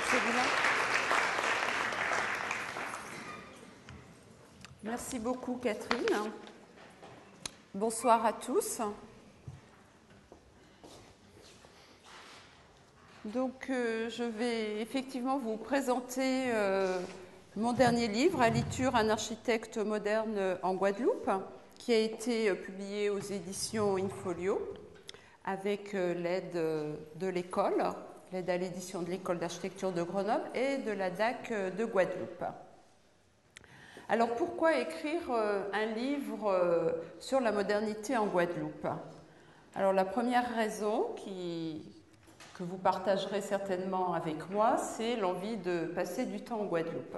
celui-là. Merci beaucoup, Catherine. Bonsoir à tous. Donc, je vais effectivement vous présenter mon dernier livre, Alitur, un architecte moderne en Guadeloupe, qui a été publié aux éditions InFolio avec l'aide de l'école, l'aide à l'édition de l'école d'architecture de Grenoble et de la DAC de Guadeloupe. Alors, pourquoi écrire un livre sur la modernité en Guadeloupe? Alors, la première raison que vous partagerez certainement avec moi, c'est l'envie de passer du temps en Guadeloupe.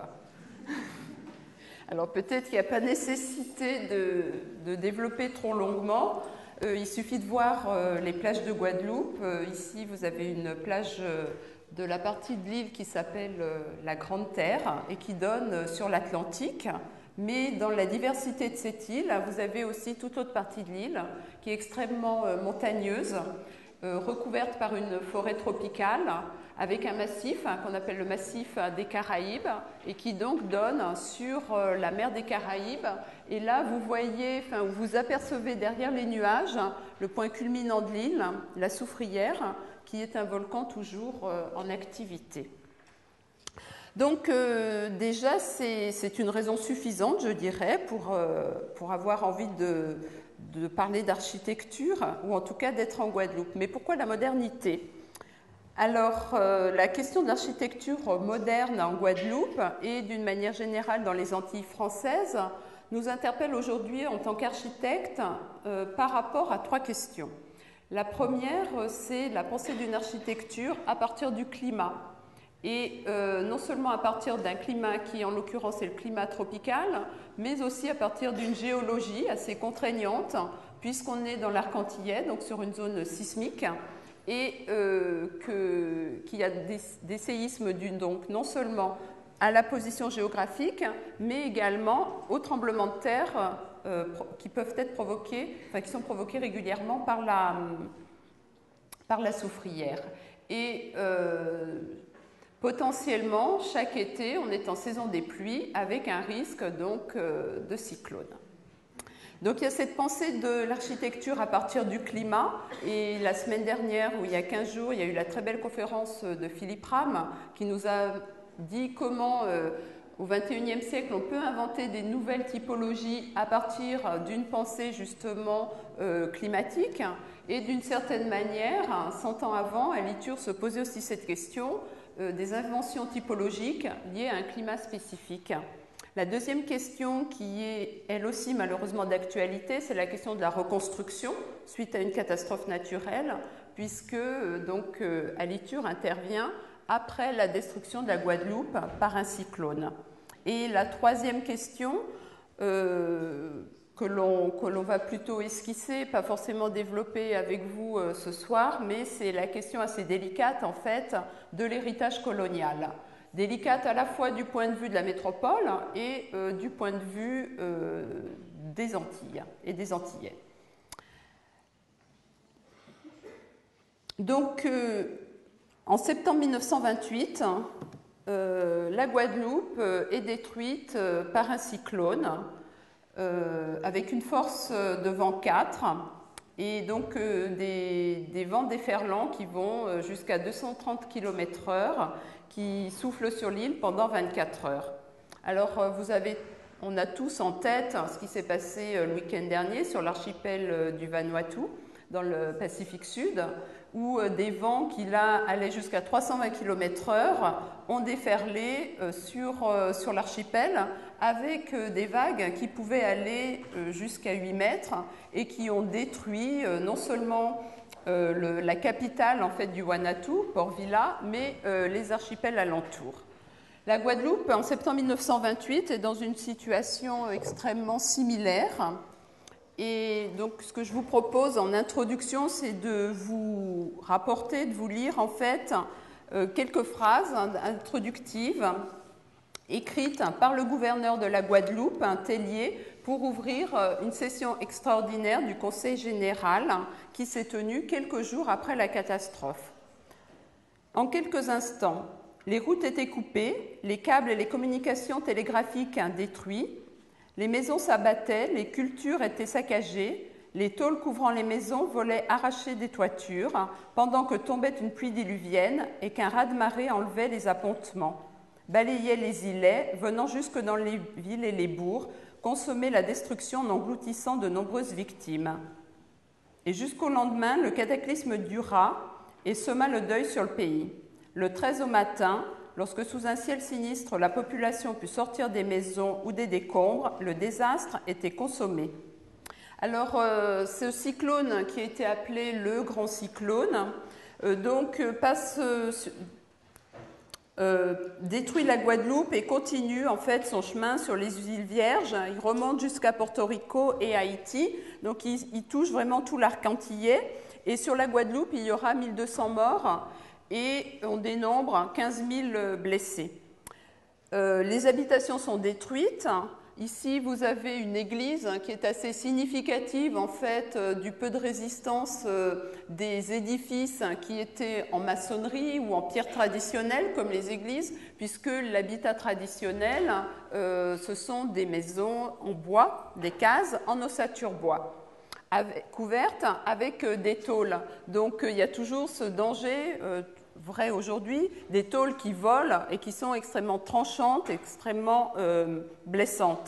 Alors peut-être qu'il n'y a pas nécessité de développer trop longuement. Il suffit de voir les plages de Guadeloupe. Ici, vous avez une plage de la partie de l'île qui s'appelle la Grande Terre et qui donne sur l'Atlantique. Mais dans la diversité de cette île, vous avez aussi toute l'autre partie de l'île qui est extrêmement montagneuse, recouverte par une forêt tropicale avec un massif qu'on appelle le massif des Caraïbes et qui donc donne sur la mer des Caraïbes. Et là, vous voyez, vous apercevez derrière les nuages le point culminant de l'île, la Soufrière, qui est un volcan toujours en activité. Donc déjà, c'est une raison suffisante, je dirais, pour avoir envie de parler d'architecture, ou en tout cas d'être en Guadeloupe. Mais pourquoi la modernité? Alors, la question de l'architecture moderne en Guadeloupe et d'une manière générale dans les Antilles françaises nous interpelle aujourd'hui en tant qu'architecte par rapport à trois questions. La première, c'est la pensée d'une architecture à partir du climat. Et non seulement à partir d'un climat qui, en l'occurrence, est le climat tropical, mais aussi à partir d'une géologie assez contraignante, puisqu'on est dans l'arc antillais, donc sur une zone sismique, et qu'il y a des séismes dus donc non seulement à la position géographique, mais également aux tremblements de terre qui peuvent être provoqués, qui sont provoqués régulièrement par la soufrière. Et potentiellement, chaque été, on est en saison des pluies avec un risque donc de cyclone. Donc il y a cette pensée de l'architecture à partir du climat. Et la semaine dernière, ou il y a 15 jours, il y a eu la très belle conférence de Philippe Ram qui nous a dit comment au XXIe siècle on peut inventer des nouvelles typologies à partir d'une pensée justement climatique. Et d'une certaine manière, 100 ans avant, Alitur se posait aussi cette question des inventions typologiques liées à un climat spécifique. La deuxième question, qui est elle aussi malheureusement d'actualité, c'est la question de la reconstruction suite à une catastrophe naturelle, puisque donc Alitur intervient après la destruction de la Guadeloupe par un cyclone. Et la troisième question, que l'on va plutôt esquisser, pas forcément développer avec vous ce soir, mais c'est la question assez délicate en fait de l'héritage colonial. Délicate à la fois du point de vue de la métropole et du point de vue des Antilles et des Antillais. Donc, en septembre 1928, la Guadeloupe est détruite par un cyclone avec une force de vent 4 et donc des vents déferlants qui vont jusqu'à 230 km/h qui soufflent sur l'île pendant 24 heures. Alors on a tous en tête ce qui s'est passé le week-end dernier sur l'archipel du Vanuatu dans le Pacifique Sud où des vents qui là allaient jusqu'à 320 km/h ont déferlé sur l'archipel avec des vagues qui pouvaient aller jusqu'à 8 mètres et qui ont détruit non seulement la capitale en fait, du Vanuatu, Port Vila, mais les archipels alentours. La Guadeloupe, en septembre 1928, est dans une situation extrêmement similaire. Et donc, ce que je vous propose en introduction, c'est de vous rapporter, de vous lire en fait quelques phrases introductives écrites par le gouverneur de la Guadeloupe, Tellier, pour ouvrir une session extraordinaire du Conseil général qui s'est tenue quelques jours après la catastrophe. En quelques instants, Les routes étaient coupées, les câbles et les communications télégraphiques détruits, les maisons s'abattaient, les cultures étaient saccagées, les tôles couvrant les maisons volaient arrachées des toitures, pendant que tombait une pluie diluvienne et qu'un raz-de-marée enlevait les appontements, balayait les îlets, venant jusque dans les villes et les bourgs, consommer la destruction en engloutissant de nombreuses victimes. Et jusqu'au lendemain, le cataclysme dura et sema le deuil sur le pays. Le 13 au matin, lorsque sous un ciel sinistre, la population put sortir des maisons ou des décombres, le désastre était consommé. Alors, ce cyclone qui a été appelé le Grand Cyclone, détruit la Guadeloupe et continue en fait son chemin sur les îles Vierges. Il remonte jusqu'à Porto Rico et Haïti, donc il touche vraiment tout l'arc antillais. Et sur la Guadeloupe, il y aura 1200 morts et on dénombre 15 000 blessés. Les habitations sont détruites. Ici, vous avez une église qui est assez significative en fait du peu de résistance des édifices qui étaient en maçonnerie ou en pierre traditionnelle comme les églises, puisque l'habitat traditionnel, ce sont des maisons en bois, des cases en ossature bois, couvertes avec des tôles. Donc il y a toujours ce danger vrai aujourd'hui, des tôles qui volent et qui sont extrêmement tranchantes, extrêmement blessantes.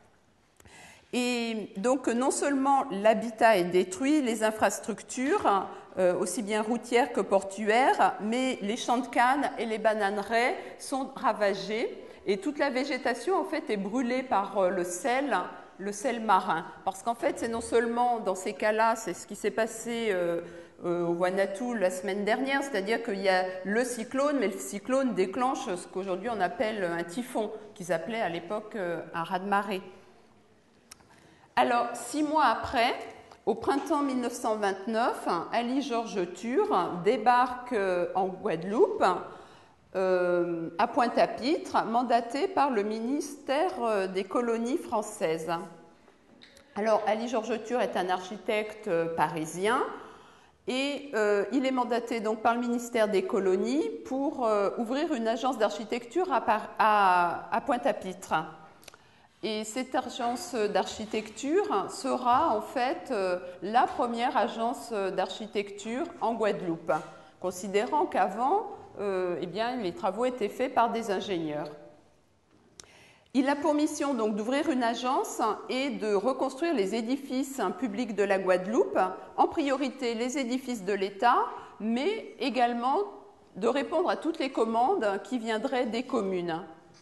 Et donc non seulement l'habitat est détruit, les infrastructures, aussi bien routières que portuaires, mais les champs de canne et les bananeraies sont ravagés et toute la végétation en fait est brûlée par le sel marin. Parce qu'en fait, c'est non seulement dans ces cas-là, c'est ce qui s'est passé au Vanuatu la semaine dernière, c'est-à-dire qu'il y a le cyclone, mais le cyclone déclenche ce qu'aujourd'hui on appelle un typhon, qu'ils appelaient à l'époque un raz-de-marée. Alors, 6 mois après, au printemps 1929, Ali Georges Tur débarque en Guadeloupe, à Pointe-à-Pitre, mandaté par le ministère des colonies françaises. Alors, Ali Georges Tur est un architecte parisien et il est mandaté donc par le ministère des colonies pour ouvrir une agence d'architecture à Pointe-à-Pitre. Et cette agence d'architecture sera en fait la première agence d'architecture en Guadeloupe, considérant qu'avant, les travaux étaient faits par des ingénieurs. Il a pour mission donc d'ouvrir une agence et de reconstruire les édifices publics de la Guadeloupe, en priorité les édifices de l'État, mais également de répondre à toutes les commandes qui viendraient des communes.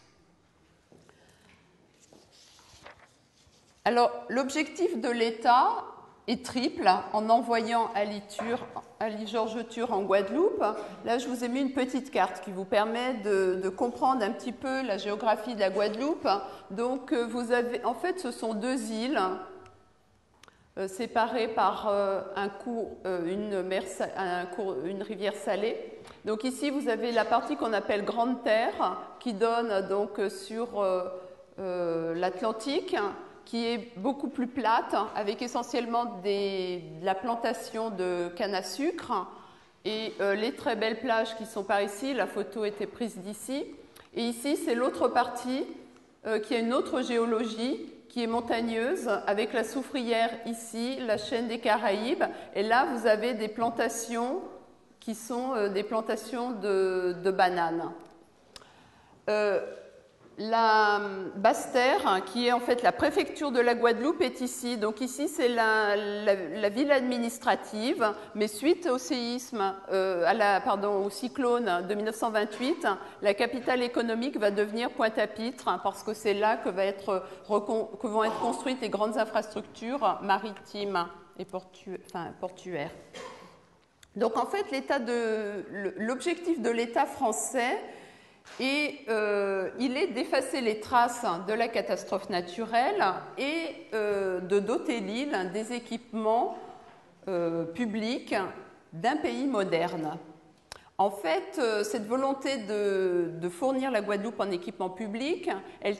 Alors, l'objectif de l'État est triple en envoyant Ali Georges Tur en Guadeloupe. Là, je vous ai mis une petite carte qui vous permet de comprendre un petit peu la géographie de la Guadeloupe. Donc, vous avez, en fait, ce sont 2 îles séparées par une rivière salée. Donc ici, vous avez la partie qu'on appelle Grande Terre, qui donne donc sur l'Atlantique, qui est beaucoup plus plate, avec essentiellement de la plantation de canne à sucre et les très belles plages qui sont par ici. La photo était prise d'ici. Et ici, c'est l'autre partie qui a une autre géologie, qui est montagneuse, avec la soufrière ici, la chaîne des Caraïbes. Et là, vous avez des plantations qui sont des plantations de bananes. La Basse-Terre, qui est en fait la préfecture de la Guadeloupe, est ici. Donc ici, c'est la ville administrative, mais suite au séisme, au cyclone de 1928, la capitale économique va devenir Pointe-à-Pitre, parce que c'est là que vont être construites les grandes infrastructures maritimes et portuaires. Donc en fait, l'objectif de l'État français, il est d'effacer les traces de la catastrophe naturelle et de doter l'île des équipements publics d'un pays moderne. En fait, cette volonté de fournir la Guadeloupe en équipement public, elle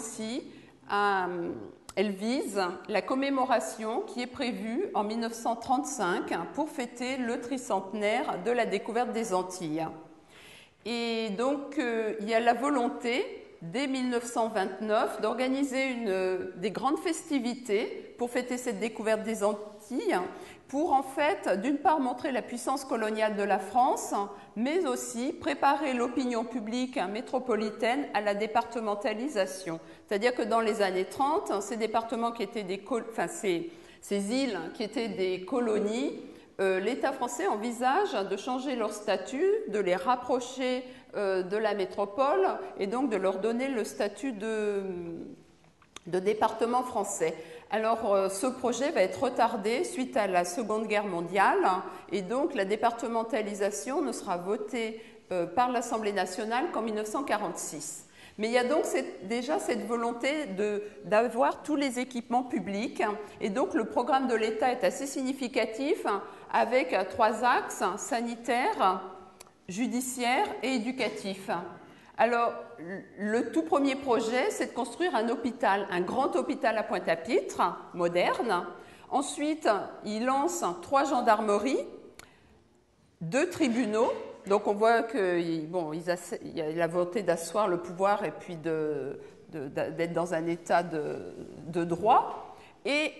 vise la commémoration qui est prévue en 1935 pour fêter le tricentenaire de la découverte des Antilles. Et donc, il y a la volonté, dès 1929, d'organiser des grandes festivités pour fêter cette découverte des Antilles, pour en fait, d'une part, montrer la puissance coloniale de la France, mais aussi préparer l'opinion publique métropolitaine à la départementalisation. C'est-à-dire que dans les années 30, ces départements qui étaient ces îles qui étaient des colonies, l'État français envisage de changer leur statut, de les rapprocher de la métropole et donc de leur donner le statut de département français. Alors, ce projet va être retardé suite à la Seconde Guerre mondiale et donc la départementalisation ne sera votée par l'Assemblée nationale qu'en 1946. Mais il y a donc déjà cette volonté d'avoir tous les équipements publics et donc le programme de l'État est assez significatif avec 3 axes, sanitaire, judiciaire et éducatif. Alors, le tout premier projet, c'est de construire un hôpital, un grand hôpital à Pointe-à-Pitre, moderne. Ensuite, il lance 3 gendarmeries, 2 tribunaux. Donc, on voit qu'il y a la volonté d'asseoir le pouvoir et puis d'être dans un état de droit. Et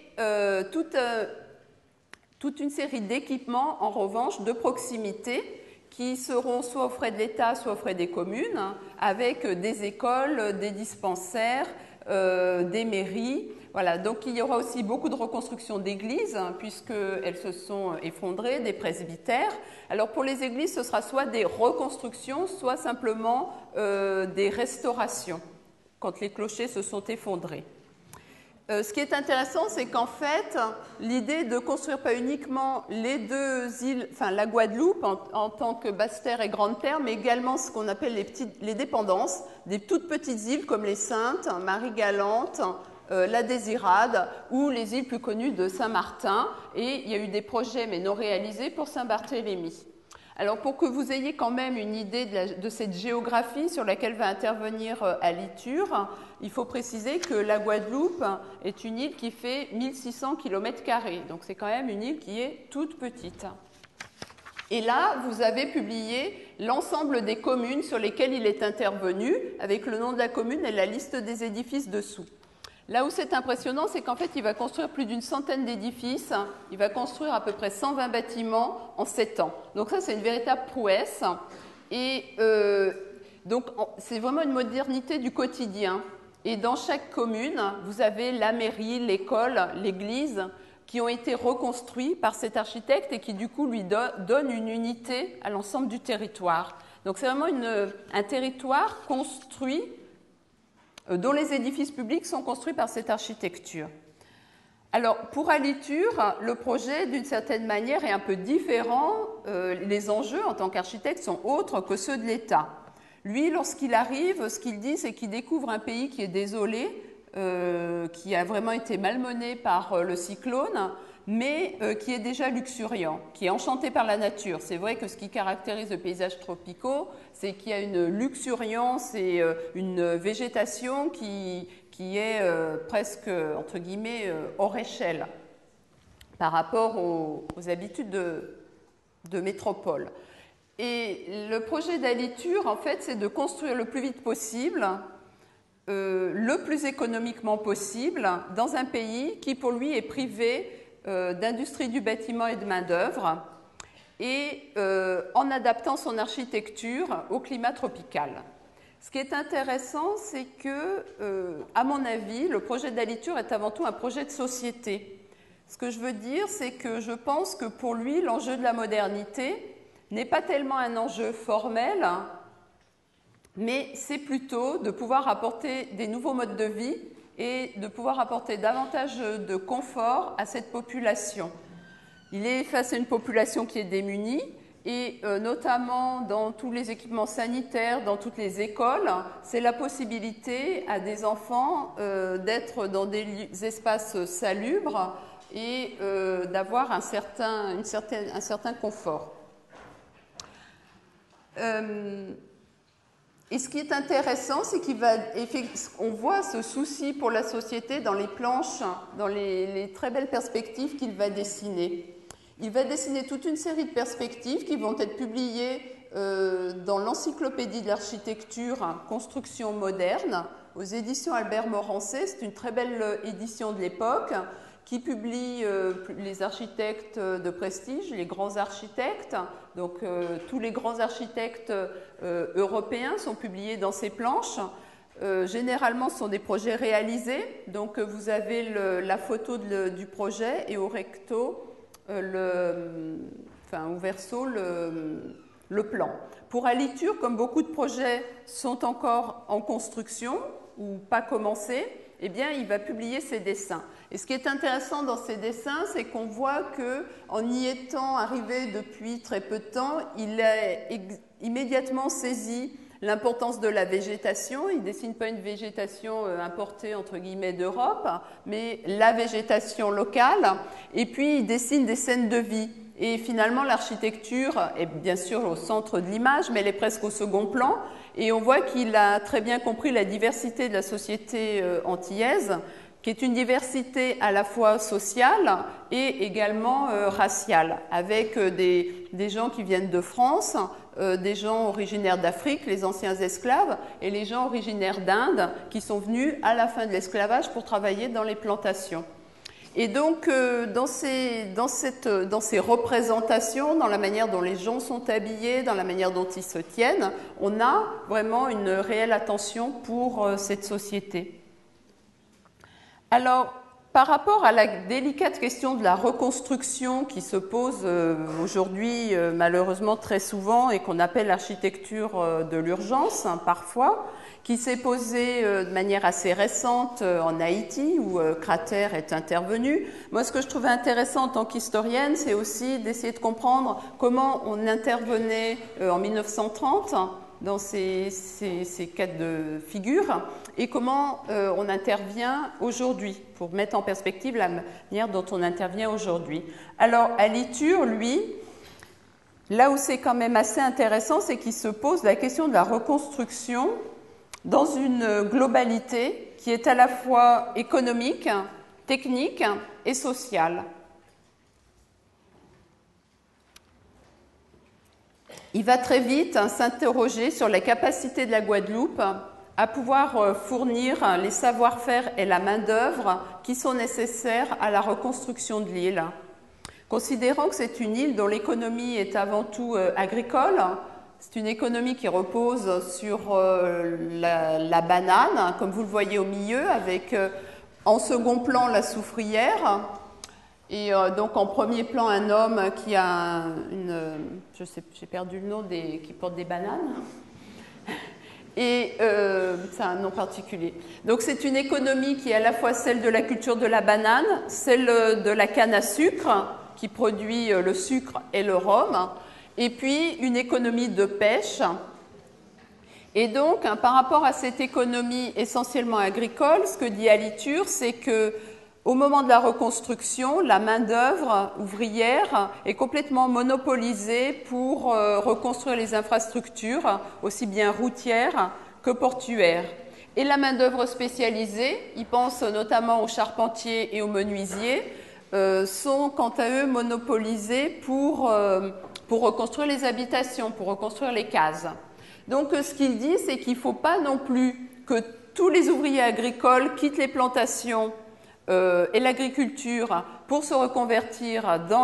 toute une série d'équipements, en revanche, de proximité, qui seront soit aux frais de l'État, soit aux frais des communes, avec des écoles, des dispensaires, des mairies. Voilà, donc il y aura aussi beaucoup de reconstruction d'églises, puisqu'elles se sont effondrées, des presbytères. Alors pour les églises, ce sera soit des reconstructions, soit simplement des restaurations, quand les clochers se sont effondrés. Ce qui est intéressant, c'est qu'en fait, l'idée de construire pas uniquement les 2 îles, enfin la Guadeloupe en tant que basse-terre et grande-terre, mais également ce qu'on appelle les dépendances, des toutes petites îles comme les Saintes, Marie-Galante, la Désirade ou les îles plus connues de Saint-Martin. Et il y a eu des projets, mais non réalisés, pour Saint-Barthélemy. Alors, pour que vous ayez quand même une idée de cette géographie sur laquelle va intervenir Alitur, il faut préciser que la Guadeloupe est une île qui fait 1600 km². Donc, c'est quand même une île qui est toute petite. Et là, vous avez publié l'ensemble des communes sur lesquelles il est intervenu, avec le nom de la commune et la liste des édifices dessous. Là où c'est impressionnant, c'est qu'en fait, il va construire plus d'une centaine d'édifices. Il va construire à peu près 120 bâtiments en 7 ans. Donc ça, c'est une véritable prouesse. Et donc, c'est vraiment une modernité du quotidien. Et dans chaque commune, vous avez la mairie, l'école, l'église, qui ont été reconstruits par cet architecte et qui, du coup, lui donnent une unité à l'ensemble du territoire. Donc, c'est vraiment un territoire construit dont les édifices publics sont construits par cette architecture. Alors, pour Alitur, le projet, d'une certaine manière, est un peu différent. Les enjeux, en tant qu'architecte, sont autres que ceux de l'État. Lui, lorsqu'il arrive, ce qu'il dit, c'est qu'il découvre un pays qui est désolé, qui a vraiment été malmené par le cyclone, mais qui est déjà luxuriant, qui est enchanté par la nature. C'est vrai que ce qui caractérise les paysages tropicaux, c'est qu'il y a une luxuriance et une végétation qui est presque, entre guillemets, hors échelle par rapport aux habitudes de métropole. Et le projet d'Alitur, en fait, c'est de construire le plus vite possible, le plus économiquement possible, dans un pays qui, pour lui, est privé d'industrie du bâtiment et de main-d'œuvre, et en adaptant son architecture au climat tropical. Ce qui est intéressant, c'est que, à mon avis, le projet d'Alitur est avant tout un projet de société. Ce que je veux dire, c'est que je pense que pour lui, l'enjeu de la modernité n'est pas tellement un enjeu formel, mais c'est plutôt de pouvoir apporter des nouveaux modes de vie et de pouvoir apporter davantage de confort à cette population. Il est face à une population qui est démunie et notamment dans tous les équipements sanitaires, dans toutes les écoles, c'est la possibilité à des enfants d'être dans des espaces salubres et d'avoir un certain confort. Et ce qui est intéressant, c'est qu'on voit ce souci pour la société dans les planches, dans les très belles perspectives qu'il va dessiner. Il va dessiner toute une série de perspectives qui vont être publiées dans l'Encyclopédie de l'architecture Construction moderne aux éditions Albert Morancé. C'est une très belle édition de l'époque qui publie les architectes de prestige, les grands architectes. Donc tous les grands architectes européens sont publiés dans ces planches. Généralement, ce sont des projets réalisés. Donc vous avez la photo du projet et au recto, au verso, le plan. Pour Aliture, comme beaucoup de projets sont encore en construction ou pas commencés, eh bien, il va publier ses dessins. Et ce qui est intéressant dans ces dessins, c'est qu'on voit qu'en y étant arrivé depuis très peu de temps, il a immédiatement saisi l'importance de la végétation. Il ne dessine pas une végétation importée, entre guillemets, d'Europe, mais la végétation locale. Et puis, il dessine des scènes de vie. Et finalement, l'architecture est bien sûr au centre de l'image, mais elle est presque au second plan. Et on voit qu'il a très bien compris la diversité de la société antillaise, qui est une diversité à la fois sociale et également raciale, avec des gens qui viennent de France, des gens originaires d'Afrique, les anciens esclaves, et les gens originaires d'Inde, qui sont venus à la fin de l'esclavage pour travailler dans les plantations. Et donc, dans ces représentations, dans la manière dont les gens sont habillés, dans la manière dont ils se tiennent, on a vraiment une réelle attention pour cette société. Alors, par rapport à la délicate question de la reconstruction qui se pose aujourd'hui malheureusement très souvent et qu'on appelle l'architecture de l'urgence parfois, qui s'est posée de manière assez récente en Haïti où Cratère est intervenu. Moi, ce que je trouvais intéressant en tant qu'historienne, c'est aussi d'essayer de comprendre comment on intervenait en 1930 dans ces cas de figure et comment on intervient aujourd'hui pour mettre en perspective la manière dont on intervient aujourd'hui. Alors, Aliture, lui, là où c'est quand même assez intéressant, c'est qu'il se pose la question de la reconstruction dans une globalité qui est à la fois économique, technique et sociale. Il va très vite s'interroger sur la capacité de la Guadeloupe à pouvoir fournir les savoir-faire et la main-d'œuvre qui sont nécessaires à la reconstruction de l'île. Considérant que c'est une île dont l'économie est avant tout agricole, c'est une économie qui repose sur la banane, comme vous le voyez au milieu, avec en second plan la soufrière, et donc en premier plan un homme qui a j'ai perdu le nom, qui porte des bananes. Et c'est un nom particulier. Donc c'est une économie qui est à la fois celle de la culture de la banane, celle de la canne à sucre, qui produit le sucre et le rhum, et puis une économie de pêche. Et donc, par rapport à cette économie essentiellement agricole, ce que dit Aliture, c'est que au moment de la reconstruction, la main-d'œuvre ouvrière est complètement monopolisée pour reconstruire les infrastructures, aussi bien routières que portuaires. Et la main-d'œuvre spécialisée, ils pensent notamment aux charpentiers et aux menuisiers, sont quant à eux monopolisés pour reconstruire les habitations, pour reconstruire les cases. Donc ce qu'il dit, c'est qu'il ne faut pas non plus que tous les ouvriers agricoles quittent les plantations et l'agriculture pour se reconvertir dans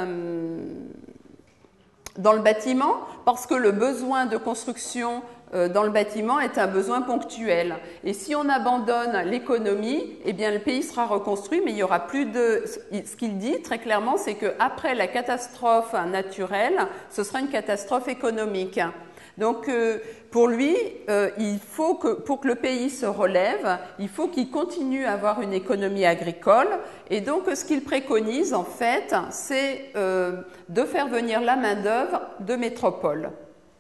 le bâtiment, parce que le besoin de construction dans le bâtiment est un besoin ponctuel. Et si on abandonne l'économie, eh bien le pays sera reconstruit, mais il y aura plus de... Ce qu'il dit très clairement, c'est qu'après la catastrophe naturelle, ce sera une catastrophe économique. Donc, pour lui, il faut que, pour que le pays se relève, il faut qu'il continue à avoir une économie agricole. Et donc, ce qu'il préconise, en fait, c'est de faire venir la main-d'œuvre de métropole.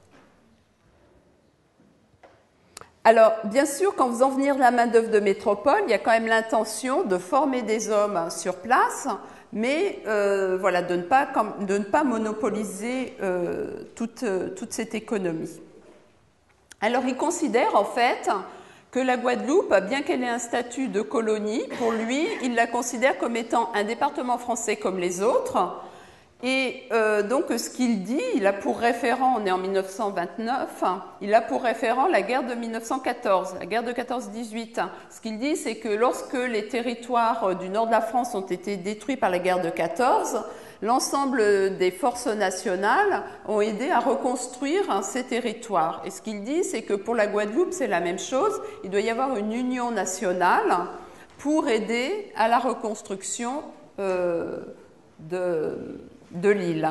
Alors, bien sûr, qu'en faisant venir la main-d'œuvre de métropole, il y a quand même l'intention de former des hommes sur place, mais voilà, de ne pas monopoliser toute cette économie. Alors, il considère en fait que la Guadeloupe, bien qu'elle ait un statut de colonie, pour lui, il la considère comme étant un département français comme les autres, Et donc ce qu'il dit, il a pour référent, on est en 1929, il a pour référent la guerre de 1914, la guerre de 14-18. Ce qu'il dit, c'est que lorsque les territoires du nord de la France ont été détruits par la guerre de 14, l'ensemble des forces nationales ont aidé à reconstruire ces territoires. Et ce qu'il dit, c'est que pour la Guadeloupe, c'est la même chose. Il doit y avoir une union nationale pour aider à la reconstruction de l'île.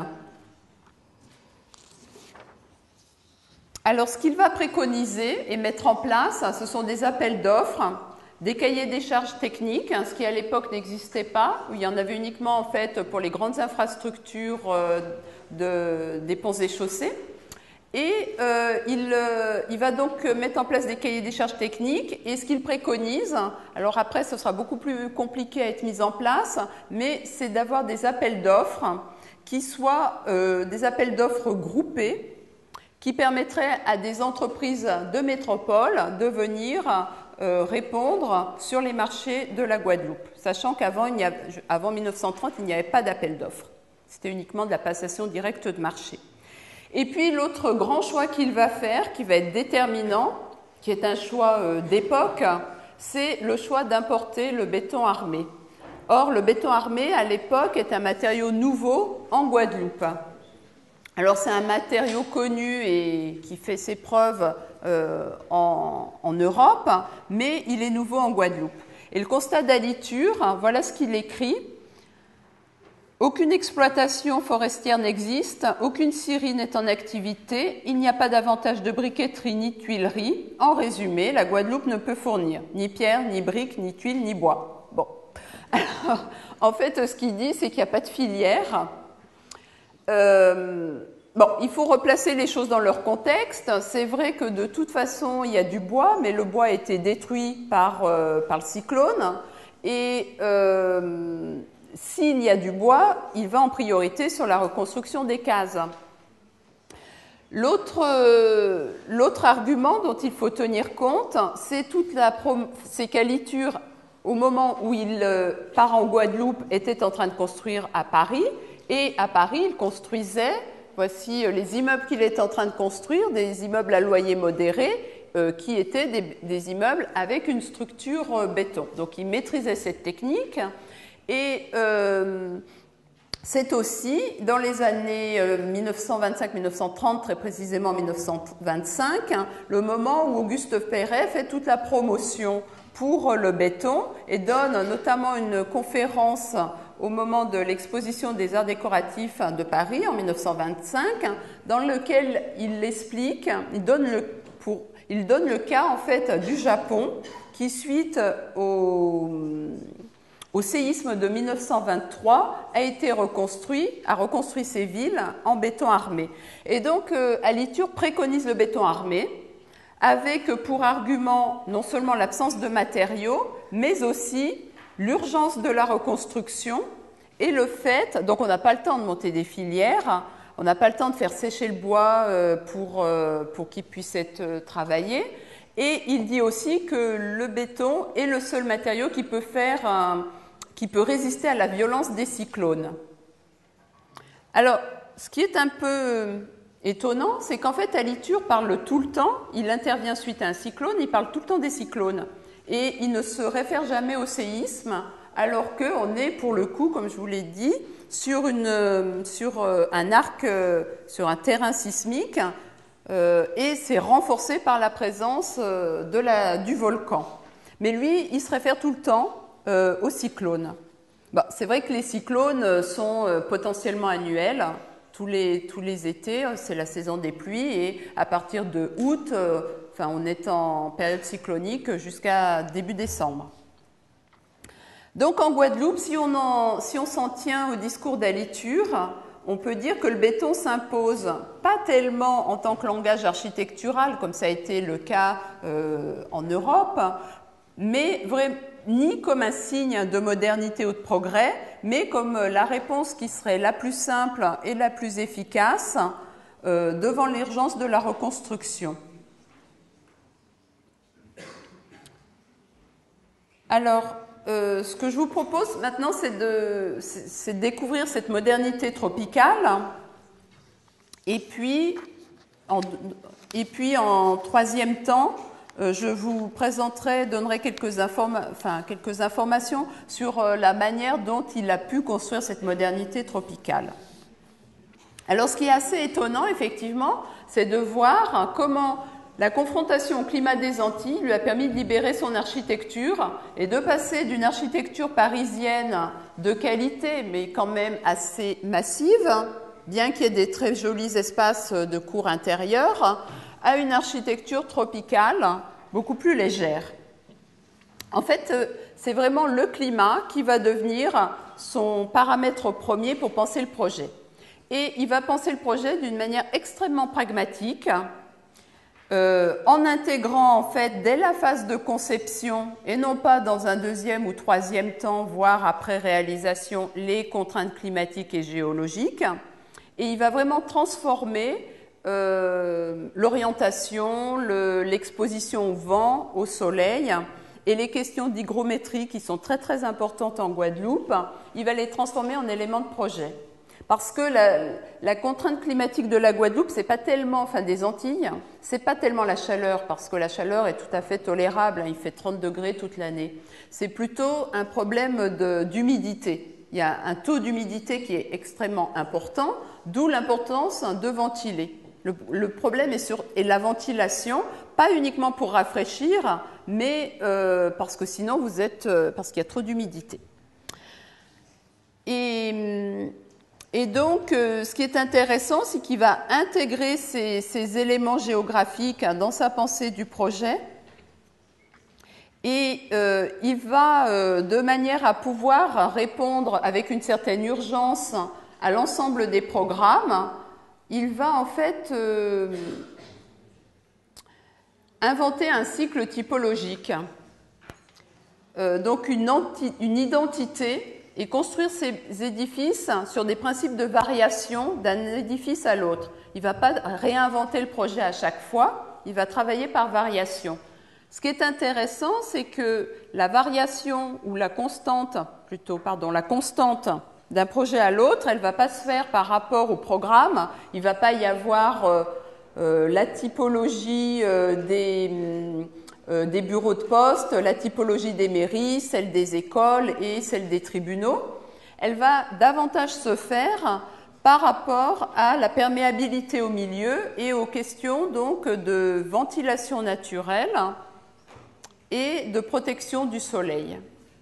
Alors, ce qu'il va préconiser et mettre en place, ce sont des appels d'offres, des cahiers des charges techniques, ce qui à l'époque n'existait pas, où il y en avait uniquement en fait pour les grandes infrastructures des ponts et chaussées. Et il va donc mettre en place des cahiers des charges techniques, et ce qu'il préconise, alors après ce sera beaucoup plus compliqué à être mis en place, mais c'est d'avoir des appels d'offres qui soient des appels d'offres groupés, qui permettraient à des entreprises de métropole de venir répondre sur les marchés de la Guadeloupe, sachant qu'avant avant 1930, il n'y avait pas d'appel d'offres. C'était uniquement de la passation directe de marché. Et puis l'autre grand choix qu'il va faire, qui va être déterminant, qui est un choix d'époque, c'est le choix d'importer le béton armé. Or, le béton armé, à l'époque, est un matériau nouveau en Guadeloupe. Alors, c'est un matériau connu et qui fait ses preuves en Europe, mais il est nouveau en Guadeloupe. Et le constat d'Aliture, voilà ce qu'il écrit. Aucune exploitation forestière n'existe, aucune scierie n'est en activité, il n'y a pas davantage de briqueterie ni de tuilerie. En résumé, la Guadeloupe ne peut fournir ni pierre, ni briques, ni tuiles, ni bois. Bon. Alors, en fait, ce qu'il dit, c'est qu'il n'y a pas de filière. Bon, il faut replacer les choses dans leur contexte. C'est vrai que de toute façon, il y a du bois, mais le bois a été détruit par le cyclone. Et s'il y a du bois, il va en priorité sur la reconstruction des cases. L'autre argument dont il faut tenir compte, c'est qu'Aliture, au moment où il part en Guadeloupe, était en train de construire à Paris. Et à Paris, il construisait, voici les immeubles qu'il est en train de construire, des immeubles à loyer modéré, qui étaient des immeubles avec une structure béton. Donc il maîtrisait cette technique. Et c'est aussi, dans les années 1925-1930, très précisément 1925, le moment où Auguste Perret fait toute la promotion pour le béton et donne notamment une conférence au moment de l'exposition des arts décoratifs de Paris en 1925, dans lequel il explique, il donne le cas en fait du Japon qui, suite au séisme de 1923, a reconstruit ses villes en béton armé. Et donc, Aliture préconise le béton armé, avec pour argument non seulement l'absence de matériaux, mais aussi l'urgence de la reconstruction et le fait, donc on n'a pas le temps de monter des filières, on n'a pas le temps de faire sécher le bois pour qu'il puisse être travaillé. Et il dit aussi que le béton est le seul matériau qui peut résister à la violence des cyclones. Alors, ce qui est un peu étonnant, c'est qu'en fait, Aliture parle tout le temps, il intervient suite à un cyclone, il parle tout le temps des cyclones. Et il ne se réfère jamais au séisme, alors qu'on est, pour le coup, comme je vous l'ai dit, sur un arc, sur un terrain sismique, et c'est renforcé par la présence du volcan. Mais lui, il se réfère tout le temps aux cyclones. Bon, c'est vrai que les cyclones sont potentiellement annuels. Tous les étés, c'est la saison des pluies, et à partir de août, on est en période cyclonique jusqu'à début décembre. Donc en Guadeloupe, si on s'en tient au discours d'Aliture, on peut dire que le béton s'impose pas tellement en tant que langage architectural, comme ça a été le cas en Europe, mais ni comme un signe de modernité ou de progrès, mais comme la réponse qui serait la plus simple et la plus efficace devant l'urgence de la reconstruction. Alors, ce que je vous propose maintenant, c'est de découvrir cette modernité tropicale. Et puis, en troisième temps, je vous donnerai quelques informations sur la manière dont il a pu construire cette modernité tropicale. Alors, ce qui est assez étonnant, effectivement, c'est de voir comment la confrontation au climat des Antilles lui a permis de libérer son architecture et de passer d'une architecture parisienne de qualité, mais quand même assez massive, bien qu'il y ait des très jolis espaces de cours intérieurs, à une architecture tropicale beaucoup plus légère. En fait, c'est vraiment le climat qui va devenir son paramètre premier pour penser le projet. Et il va penser le projet d'une manière extrêmement pragmatique, en intégrant en fait dès la phase de conception et non pas dans un deuxième ou troisième temps, voire après réalisation, les contraintes climatiques et géologiques. Et il va vraiment transformer l'orientation, l'exposition au vent, au soleil et les questions d'hygrométrie qui sont très très importantes en Guadeloupe, il va les transformer en éléments de projet. Parce que la contrainte climatique de la Guadeloupe, c'est pas tellement, enfin des Antilles, c'est pas tellement la chaleur, parce que la chaleur est tout à fait tolérable, il fait 30 degrés toute l'année. C'est plutôt un problème d'humidité. Il y a un taux d'humidité qui est extrêmement important, d'où l'importance de ventiler. Le problème est la ventilation, pas uniquement pour rafraîchir, mais parce que sinon parce qu'il y a trop d'humidité. Et donc, ce qui est intéressant, c'est qu'il va intégrer ces éléments géographiques dans sa pensée du projet. Et il va, de manière à pouvoir répondre avec une certaine urgence à l'ensemble des programmes, il va en fait inventer un cycle typologique. Donc une identité, et construire ces édifices sur des principes de variation d'un édifice à l'autre. Il ne va pas réinventer le projet à chaque fois, il va travailler par variation. Ce qui est intéressant, c'est que la variation ou la constante d'un projet à l'autre, elle ne va pas se faire par rapport au programme. Il ne va pas y avoir la typologie des bureaux de poste, la typologie des mairies, celle des écoles et celle des tribunaux. Elle va davantage se faire par rapport à la perméabilité au milieu et aux questions donc de ventilation naturelle et de protection du soleil.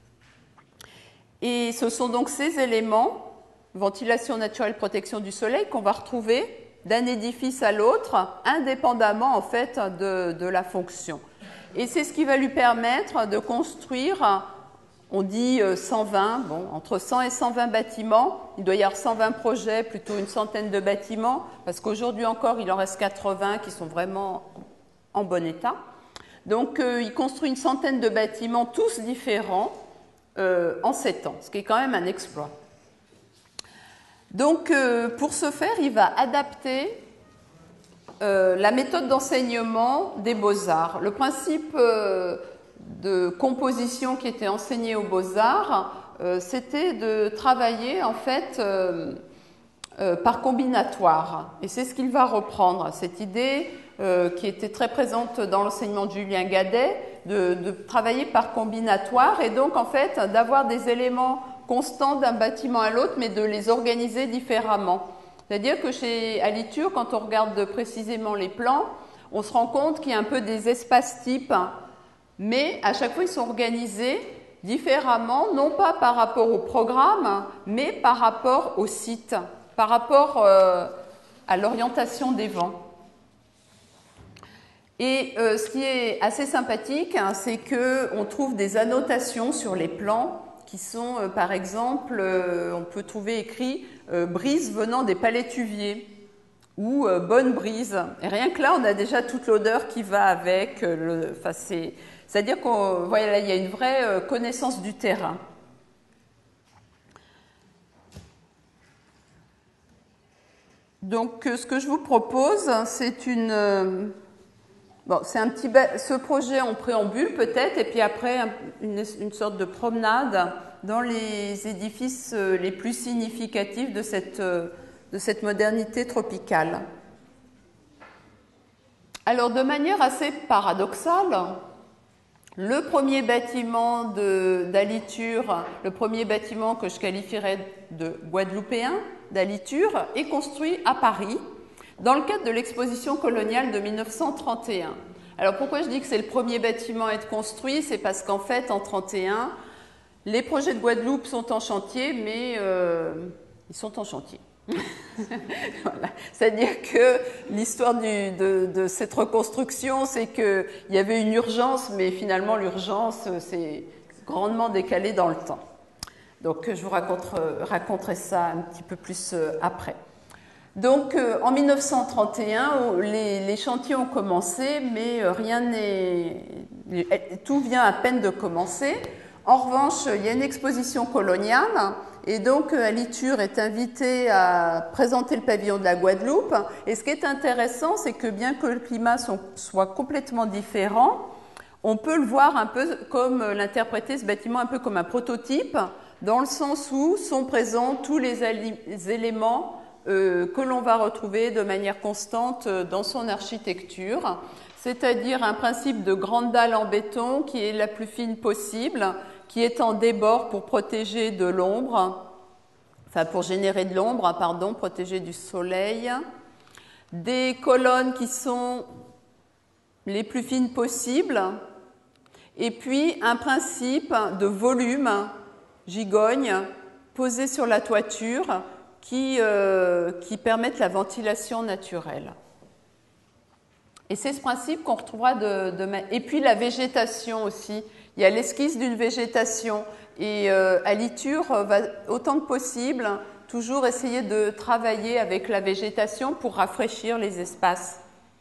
Et ce sont donc ces éléments, ventilation naturelle, protection du soleil, qu'on va retrouver d'un édifice à l'autre, indépendamment en fait de la fonction. Et c'est ce qui va lui permettre de construire, on dit 120, entre 100 et 120 bâtiments. Il doit y avoir 120 projets, plutôt une centaine de bâtiments, parce qu'aujourd'hui encore, il en reste 80 qui sont vraiment en bon état. Donc, il construit une centaine de bâtiments, tous différents, en 7 ans, ce qui est quand même un exploit. Donc, pour ce faire, il va adapter la méthode d'enseignement des beaux-arts. Le principe de composition qui était enseigné aux beaux-arts, c'était de travailler en fait par combinatoire. Et c'est ce qu'il va reprendre, cette idée qui était très présente dans l'enseignement de Julien Gadet, de travailler par combinatoire et donc en fait d'avoir des éléments constants d'un bâtiment à l'autre, mais de les organiser différemment. C'est-à-dire que à l'ITUR, quand on regarde précisément les plans, on se rend compte qu'il y a un peu des espaces types, mais à chaque fois ils sont organisés différemment, non pas par rapport au programme, mais par rapport au site, par rapport à l'orientation des vents. Et ce qui est assez sympathique, c'est qu'on trouve des annotations sur les plans qui sont, par exemple, on peut trouver écrit brise venant des palétuviers ou bonne brise. Et rien que là, on a déjà toute l'odeur qui va avec. C'est-à-dire qu'il y a une vraie connaissance du terrain. Donc, ce que je vous propose, c'est une Bon, c'est ce projet en préambule peut-être, et puis après une sorte de promenade dans les édifices les plus significatifs de cette modernité tropicale. Alors, de manière assez paradoxale, le premier bâtiment d'Aliture, le premier bâtiment que je qualifierais de guadeloupéen d'Aliture, est construit à Paris dans le cadre de l'exposition coloniale de 1931. Alors pourquoi je dis que c'est le premier bâtiment à être construit? C'est parce qu'en fait, en 1931, les projets de Guadeloupe sont en chantier, mais ils sont en chantier. Voilà. C'est-à-dire que l'histoire de cette reconstruction, c'est qu'il y avait une urgence, mais finalement l'urgence s'est grandement décalée dans le temps. Donc je vous raconterai ça un petit peu plus après. Donc en 1931, les chantiers ont commencé, mais tout vient à peine de commencer. En revanche, il y a une exposition coloniale et donc Aliture est invité à présenter le pavillon de la Guadeloupe. Et ce qui est intéressant, c'est que bien que le climat soit complètement différent, on peut le voir un peu comme l'interpréter ce bâtiment un peu comme un prototype, dans le sens où sont présents tous les éléments que l'on va retrouver de manière constante dans son architecture, c'est-à-dire un principe de grande dalle en béton qui est la plus fine possible, qui est en débord pour protéger de l'ombre, enfin pour générer de l'ombre, pardon, protéger du soleil, des colonnes qui sont les plus fines possibles, et puis un principe de volume, gigogne, posé sur la toiture, qui permettent la ventilation naturelle. Et c'est ce principe qu'on retrouvera et puis la végétation aussi. Il y a l'esquisse d'une végétation et Aliture va autant que possible toujours essayer de travailler avec la végétation pour rafraîchir les espaces.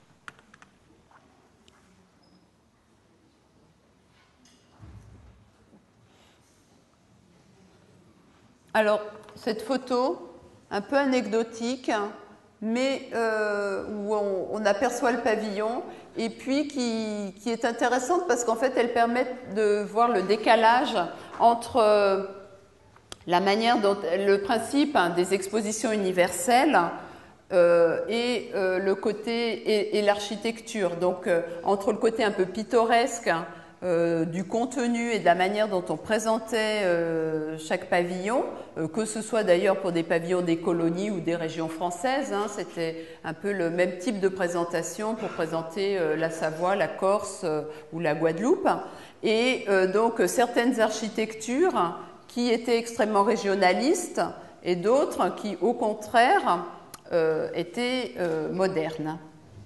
Alors, cette photo, un peu anecdotique, mais où on aperçoit le pavillon, et puis qui est intéressante parce qu'en fait, elle permet de voir le décalage entre la manière dont le principe des expositions universelles et le côté et l'architecture. Donc, entre le côté un peu pittoresque du contenu et de la manière dont on présentait chaque pavillon, que ce soit d'ailleurs pour des pavillons des colonies ou des régions françaises, hein, c'était un peu le même type de présentation pour présenter la Savoie, la Corse ou la Guadeloupe, et donc certaines architectures qui étaient extrêmement régionalistes et d'autres qui au contraire étaient modernes.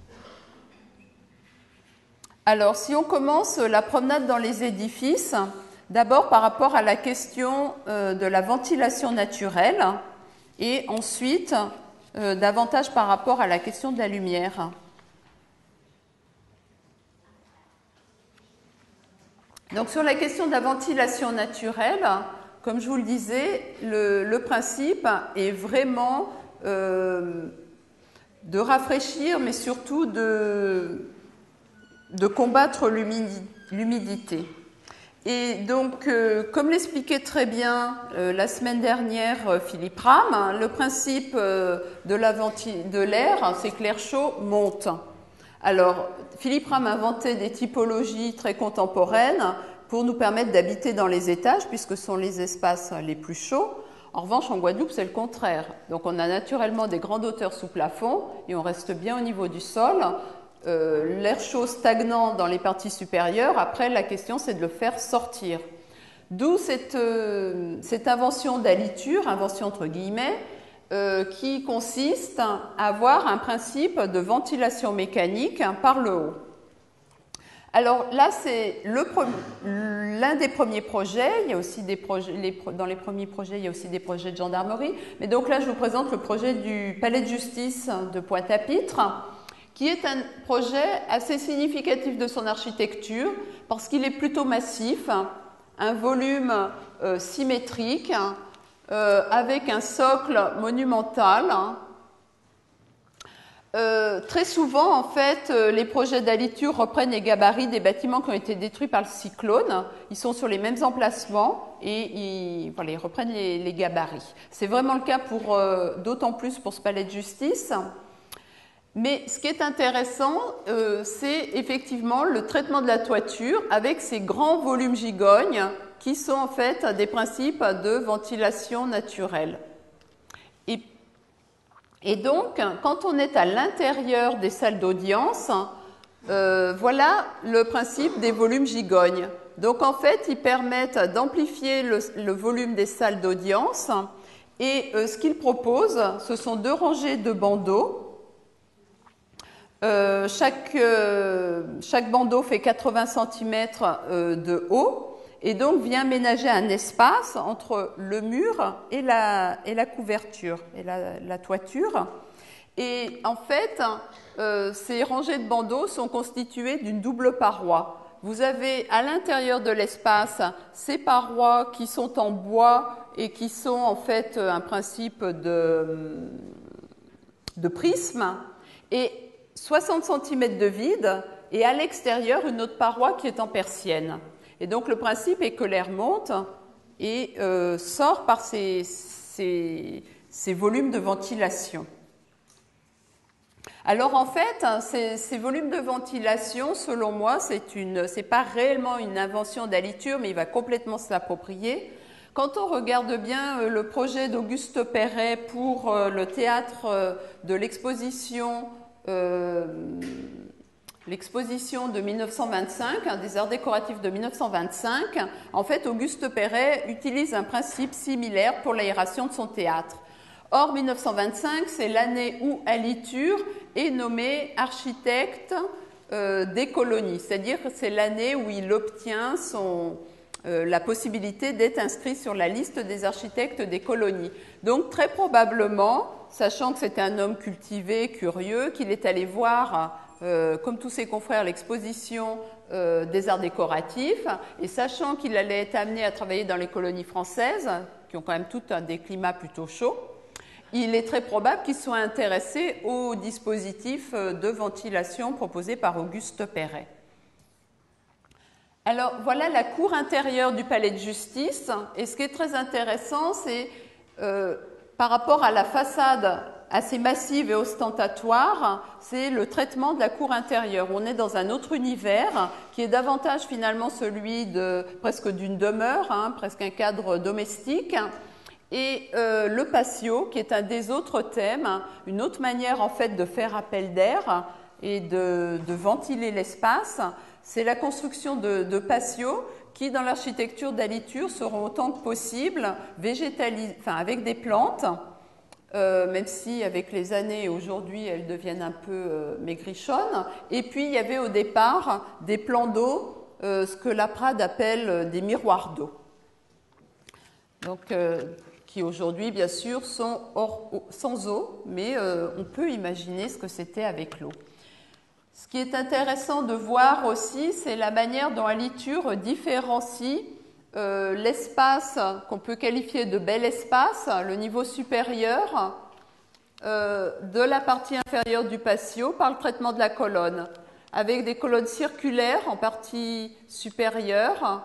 Alors, si on commence la promenade dans les édifices, d'abord par rapport à la question de la ventilation naturelle et ensuite davantage par rapport à la question de la lumière. Donc, sur la question de la ventilation naturelle, comme je vous le disais, le principe est vraiment de rafraîchir, mais surtout de combattre l'humidité. Et donc, comme l'expliquait très bien la semaine dernière Philippe Ram, le principe de l'air, c'est que l'air chaud monte. Alors, Philippe Ram inventait des typologies très contemporaines pour nous permettre d'habiter dans les étages, puisque ce sont les espaces les plus chauds. En revanche, en Guadeloupe, c'est le contraire. Donc, on a naturellement des grandes hauteurs sous plafond et on reste bien au niveau du sol. L'air chaud stagnant dans les parties supérieures, après la question c'est de le faire sortir. D'où cette invention d'Aliture, invention entre guillemets, qui consiste à avoir un principe de ventilation mécanique par le haut. Alors là, c'est l'un des premiers projets. Il y a aussi des projets, dans les premiers projets, il y a aussi des projets de gendarmerie. Mais donc là, je vous présente le projet du palais de justice de Pointe-à-Pitre, qui est un projet assez significatif de son architecture, parce qu'il est plutôt massif, un volume symétrique, avec un socle monumental, Très souvent, en fait, les projets d'aliture reprennent les gabarits des bâtiments qui ont été détruits par le cyclone. Ils sont sur les mêmes emplacements et voilà, ils reprennent les gabarits. C'est vraiment le cas d'autant plus pour ce palais de justice. Mais ce qui est intéressant, c'est effectivement le traitement de la toiture avec ces grands volumes gigognes qui sont en fait des principes de ventilation naturelle. Et donc, quand on est à l'intérieur des salles d'audience, voilà le principe des volumes gigognes. Donc, en fait, ils permettent d'amplifier le volume des salles d'audience. Et ce qu'ils proposent, ce sont 2 rangées de bandeaux. Chaque bandeau fait 80 cm de haut et donc vient ménager un espace entre le mur et la couverture et la toiture. Et en fait, ces rangées de bandeaux sont constituées d'une double paroi. Vous avez à l'intérieur de l'espace ces parois qui sont en bois et qui sont en fait un principe de prisme et 60 cm de vide et à l'extérieur une autre paroi qui est en persienne. Et donc le principe est que l'air monte et sort par ces volumes de ventilation. Alors en fait, ces volumes de ventilation, selon moi, c'est pas réellement une invention d'Aliture, mais il va complètement se l'approprier. Quand on regarde bien le projet d'Auguste Perret pour le théâtre de l'exposition de 1925, des arts décoratifs de 1925, en fait, Auguste Perret utilise un principe similaire pour l'aération de son théâtre. Or, 1925, c'est l'année où Aliture est nommé architecte des colonies, c'est-à-dire que c'est l'année où il obtient la possibilité d'être inscrit sur la liste des architectes des colonies. Donc, très probablement, sachant que c'était un homme cultivé, curieux, qu'il est allé voir, comme tous ses confrères, l'exposition des arts décoratifs, et sachant qu'il allait être amené à travailler dans les colonies françaises, qui ont quand même toutes des climats plutôt chauds, il est très probable qu'il soit intéressé au dispositif de ventilation proposé par Auguste Perret. Alors voilà la cour intérieure du palais de justice, et ce qui est très intéressant, c'est par rapport à la façade assez massive et ostentatoire, c'est le traitement de la cour intérieure. On est dans un autre univers qui est davantage finalement celui presque d'une demeure, presque un cadre domestique. Et le patio, qui est un des autres thèmes, une autre manière en fait de faire appel d'air et de ventiler l'espace, c'est la construction de patios qui, dans l'architecture d'Aliture, seront autant que possible avec des plantes, même si avec les années aujourd'hui elles deviennent un peu maigrichonnes. Et puis il y avait au départ des plans d'eau, ce que la Prade appelle des miroirs d'eau. Donc qui aujourd'hui, bien sûr, sont sans eau, mais on peut imaginer ce que c'était avec l'eau. Ce qui est intéressant de voir aussi, c'est la manière dont Aliture différencie l'espace qu'on peut qualifier de bel espace, le niveau supérieur, de la partie inférieure du patio par le traitement de la colonne, avec des colonnes circulaires en partie supérieure,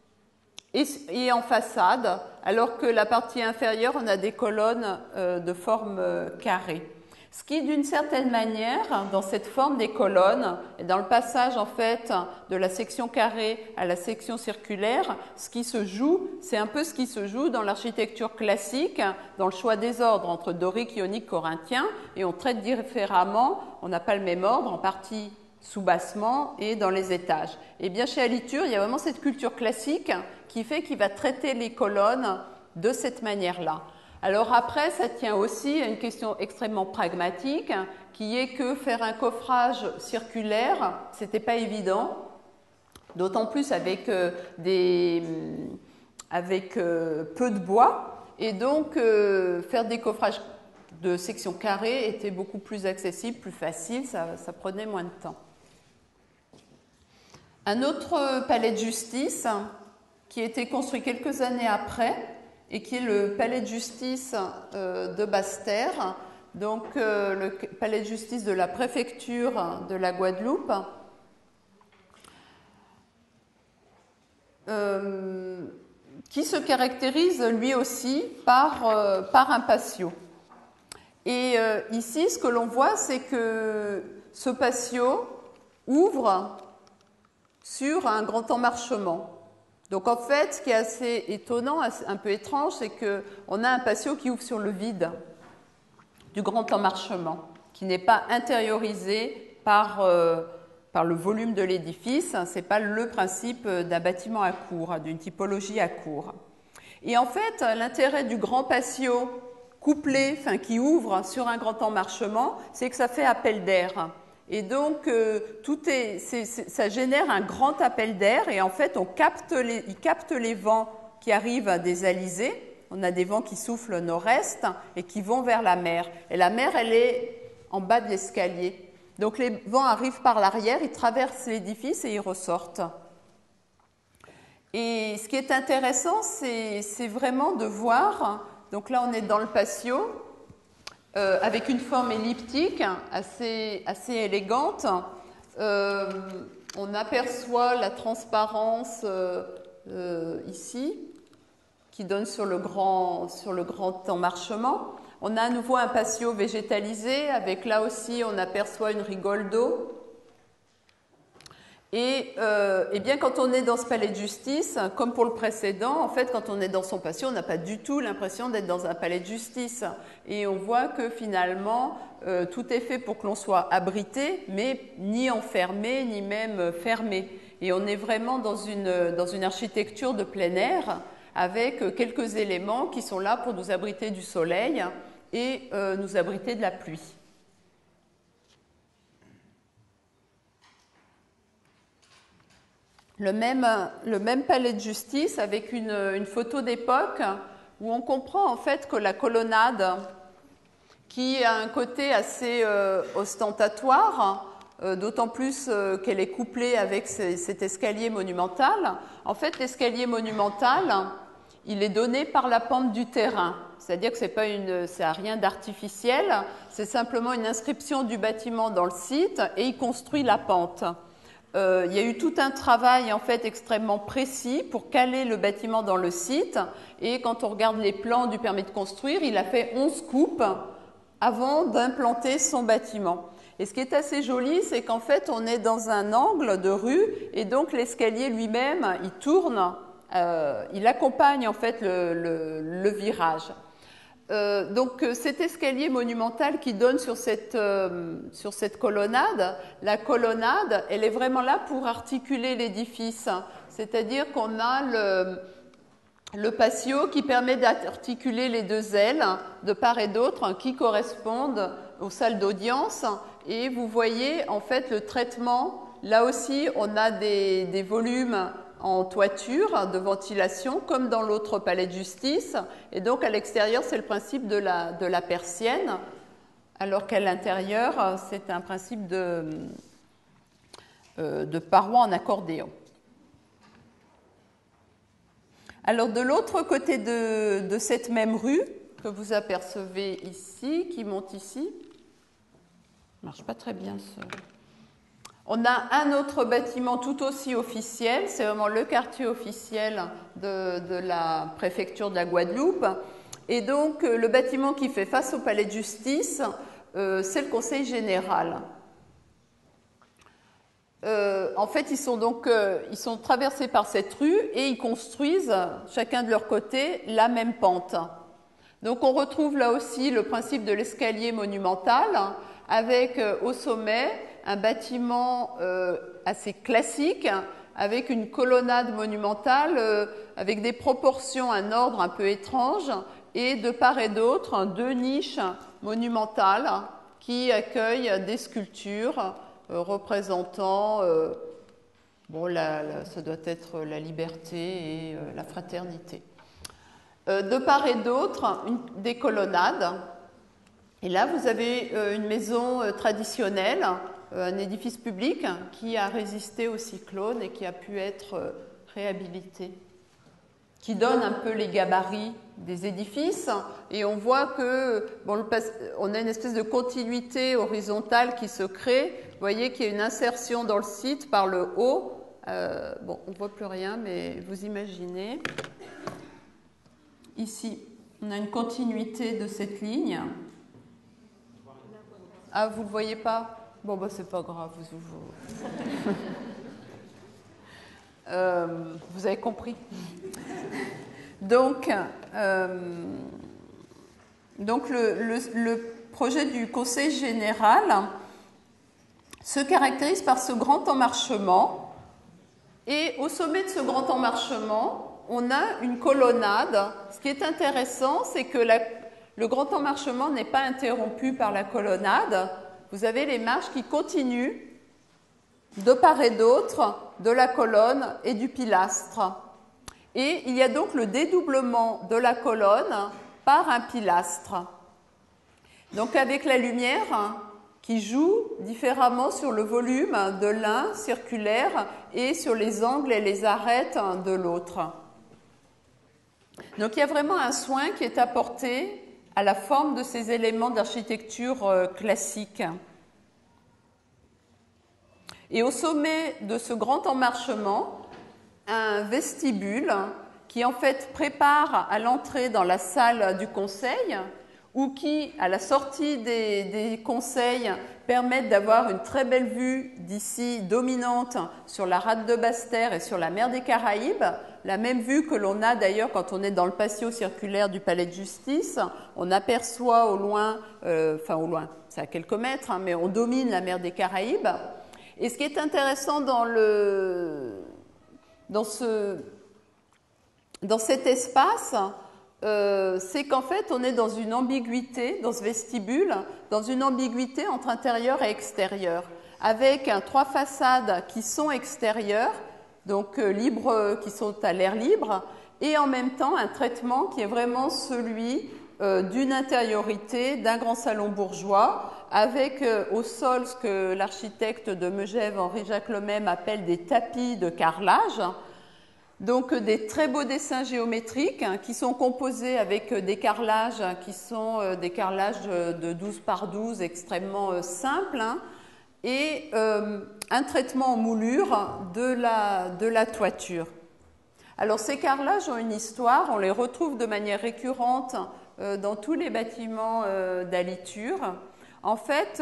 et en façade, alors que la partie inférieure, on a des colonnes de forme carrée. Ce qui, d'une certaine manière, dans cette forme des colonnes, et dans le passage en fait de la section carrée à la section circulaire, ce qui se joue, c'est un peu ce qui se joue dans l'architecture classique, dans le choix des ordres entre dorique, ionique, corinthien, et on traite différemment, on n'a pas le même ordre, en partie sous-bassement et dans les étages. Et bien chez Aliture, il y a vraiment cette culture classique qui fait qu'il va traiter les colonnes de cette manière-là. Alors après, ça tient aussi à une question extrêmement pragmatique, qui est que faire un coffrage circulaire, c'était pas évident, d'autant plus avec peu de bois, et donc faire des coffrages de section carrée était beaucoup plus accessible, plus facile, ça prenait moins de temps. Un autre palais de justice qui a été construit quelques années après et qui est le palais de justice de Basse-Terre. donc le palais de justice de la préfecture de la Guadeloupe, qui se caractérise lui aussi par un patio. Et ici, ce que l'on voit, c'est que ce patio ouvre sur un grand emmarchement. Donc en fait, ce qui est assez étonnant, un peu étrange, c'est qu'on a un patio qui ouvre sur le vide du grand emmarchement, qui n'est pas intériorisé par le volume de l'édifice. Ce n'est pas le principe d'un bâtiment à cour, d'une typologie à cour. Et en fait, l'intérêt du grand patio couplé, qui ouvre sur un grand emmarchement, c'est que ça fait appel d'air. Et donc, ça génère un grand appel d'air et en fait, il capte les vents qui arrivent des alizés. On a des vents qui soufflent nord-est et qui vont vers la mer. Et la mer, elle est en bas de l'escalier. Donc, les vents arrivent par l'arrière, ils traversent l'édifice et ils ressortent. Et ce qui est intéressant, c'est vraiment de voir, donc là, on est dans le patio, avec une forme elliptique assez élégante. On aperçoit la transparence ici, qui donne sur le grand emmarchement. On a à nouveau un patio végétalisé, avec là aussi on aperçoit une rigole d'eau. Et bien quand on est dans ce palais de justice, comme pour le précédent, en fait quand on est dans son patio, on n'a pas du tout l'impression d'être dans un palais de justice. Et on voit que finalement, tout est fait pour que l'on soit abrité, mais ni enfermé, ni même fermé. Et on est vraiment dans une architecture de plein air, avec quelques éléments qui sont là pour nous abriter du soleil et nous abriter de la pluie. Le même palais de justice avec une photo d'époque où on comprend en fait que la colonnade, qui a un côté assez ostentatoire, d'autant plus qu'elle est couplée avec cet escalier monumental. En fait, l'escalier monumental, il est donné par la pente du terrain. C'est-à-dire que ça n'a rien d'artificiel, c'est simplement une inscription du bâtiment dans le site et il construit la pente. Il y a eu tout un travail en fait extrêmement précis pour caler le bâtiment dans le site et quand on regarde les plans du permis de construire, il a fait 11 coupes avant d'implanter son bâtiment. Et ce qui est assez joli, c'est qu'en fait on est dans un angle de rue et donc l'escalier lui-même, il tourne, il accompagne en fait le virage. Donc cet escalier monumental qui donne sur cette colonnade, la colonnade, elle est vraiment là pour articuler l'édifice. C'est-à-dire qu'on a le patio qui permet d'articuler les deux ailes de part et d'autre qui correspondent aux salles d'audience. Et vous voyez en fait le traitement. Là aussi, on a des volumes en toiture de ventilation comme dans l'autre palais de justice et donc à l'extérieur c'est le principe de la persienne alors qu'à l'intérieur c'est un principe de parois en accordéon. Alors de l'autre côté de cette même rue que vous apercevez ici, qui monte ici, ça marche pas très bien ce... On a un autre bâtiment tout aussi officiel, c'est vraiment le quartier officiel de la préfecture de la Guadeloupe. Et donc, le bâtiment qui fait face au palais de justice, c'est le conseil général. En fait, ils sont traversés par cette rue et ils construisent, chacun de leur côté, la même pente. Donc, on retrouve là aussi le principe de l'escalier monumental, avec au sommet un bâtiment assez classique avec une colonnade monumentale avec des proportions, un ordre un peu étrange et de part et d'autre deux niches monumentales qui accueillent des sculptures représentant, ça doit être la liberté et la fraternité. De part et d'autre, des colonnades. Et là, vous avez une maison traditionnelle, un édifice public qui a résisté au cyclone et qui a pu être réhabilité, qui donne un peu les gabarits des édifices et on voit que bon, on a une espèce de continuité horizontale qui se crée. Vous voyez qu'il y a une insertion dans le site par le haut. Bon, on ne voit plus rien, mais vous imaginez. Ici, on a une continuité de cette ligne. Ah, vous ne le voyez pas? Bon, bah, c'est pas grave. Vous avez compris. Donc le projet du Conseil général se caractérise par ce grand emmarchement. Et au sommet de ce grand emmarchement, on a une colonnade. Ce qui est intéressant, c'est que le grand emmarchement n'est pas interrompu par la colonnade. Vous avez les marches qui continuent de part et d'autre de la colonne et du pilastre. Et il y a donc le dédoublement de la colonne par un pilastre. Donc avec la lumière qui joue différemment sur le volume de l'un circulaire et sur les angles et les arêtes de l'autre. Donc il y a vraiment un soin qui est apporté à la forme de ces éléments d'architecture classique. Et au sommet de ce grand emmarchement, un vestibule qui en fait prépare à l'entrée dans la salle du conseil ou qui, à la sortie des conseils, permettent d'avoir une très belle vue d'ici dominante sur la rade de Basse-Terre et sur la mer des Caraïbes, la même vue que l'on a d'ailleurs quand on est dans le patio circulaire du palais de justice. On aperçoit au loin, au loin, c'est à quelques mètres, mais on domine la mer des Caraïbes. Et ce qui est intéressant dans cet espace, c'est qu'en fait, on est dans une ambiguïté, dans ce vestibule, dans une ambiguïté entre intérieur et extérieur, avec 3 façades qui sont extérieures, donc libres, qui sont à l'air libre, et en même temps un traitement qui est vraiment celui d'une intériorité, d'un grand salon bourgeois, avec au sol ce que l'architecte de Megève, Henri-Jacques Lemesme, appelle des tapis de carrelage. Donc des très beaux dessins géométriques qui sont composés avec des carrelages qui sont des carrelages de 12 par 12 extrêmement simples et un traitement en moulure de la toiture. Alors ces carrelages ont une histoire, on les retrouve de manière récurrente dans tous les bâtiments d'Aliture. En fait,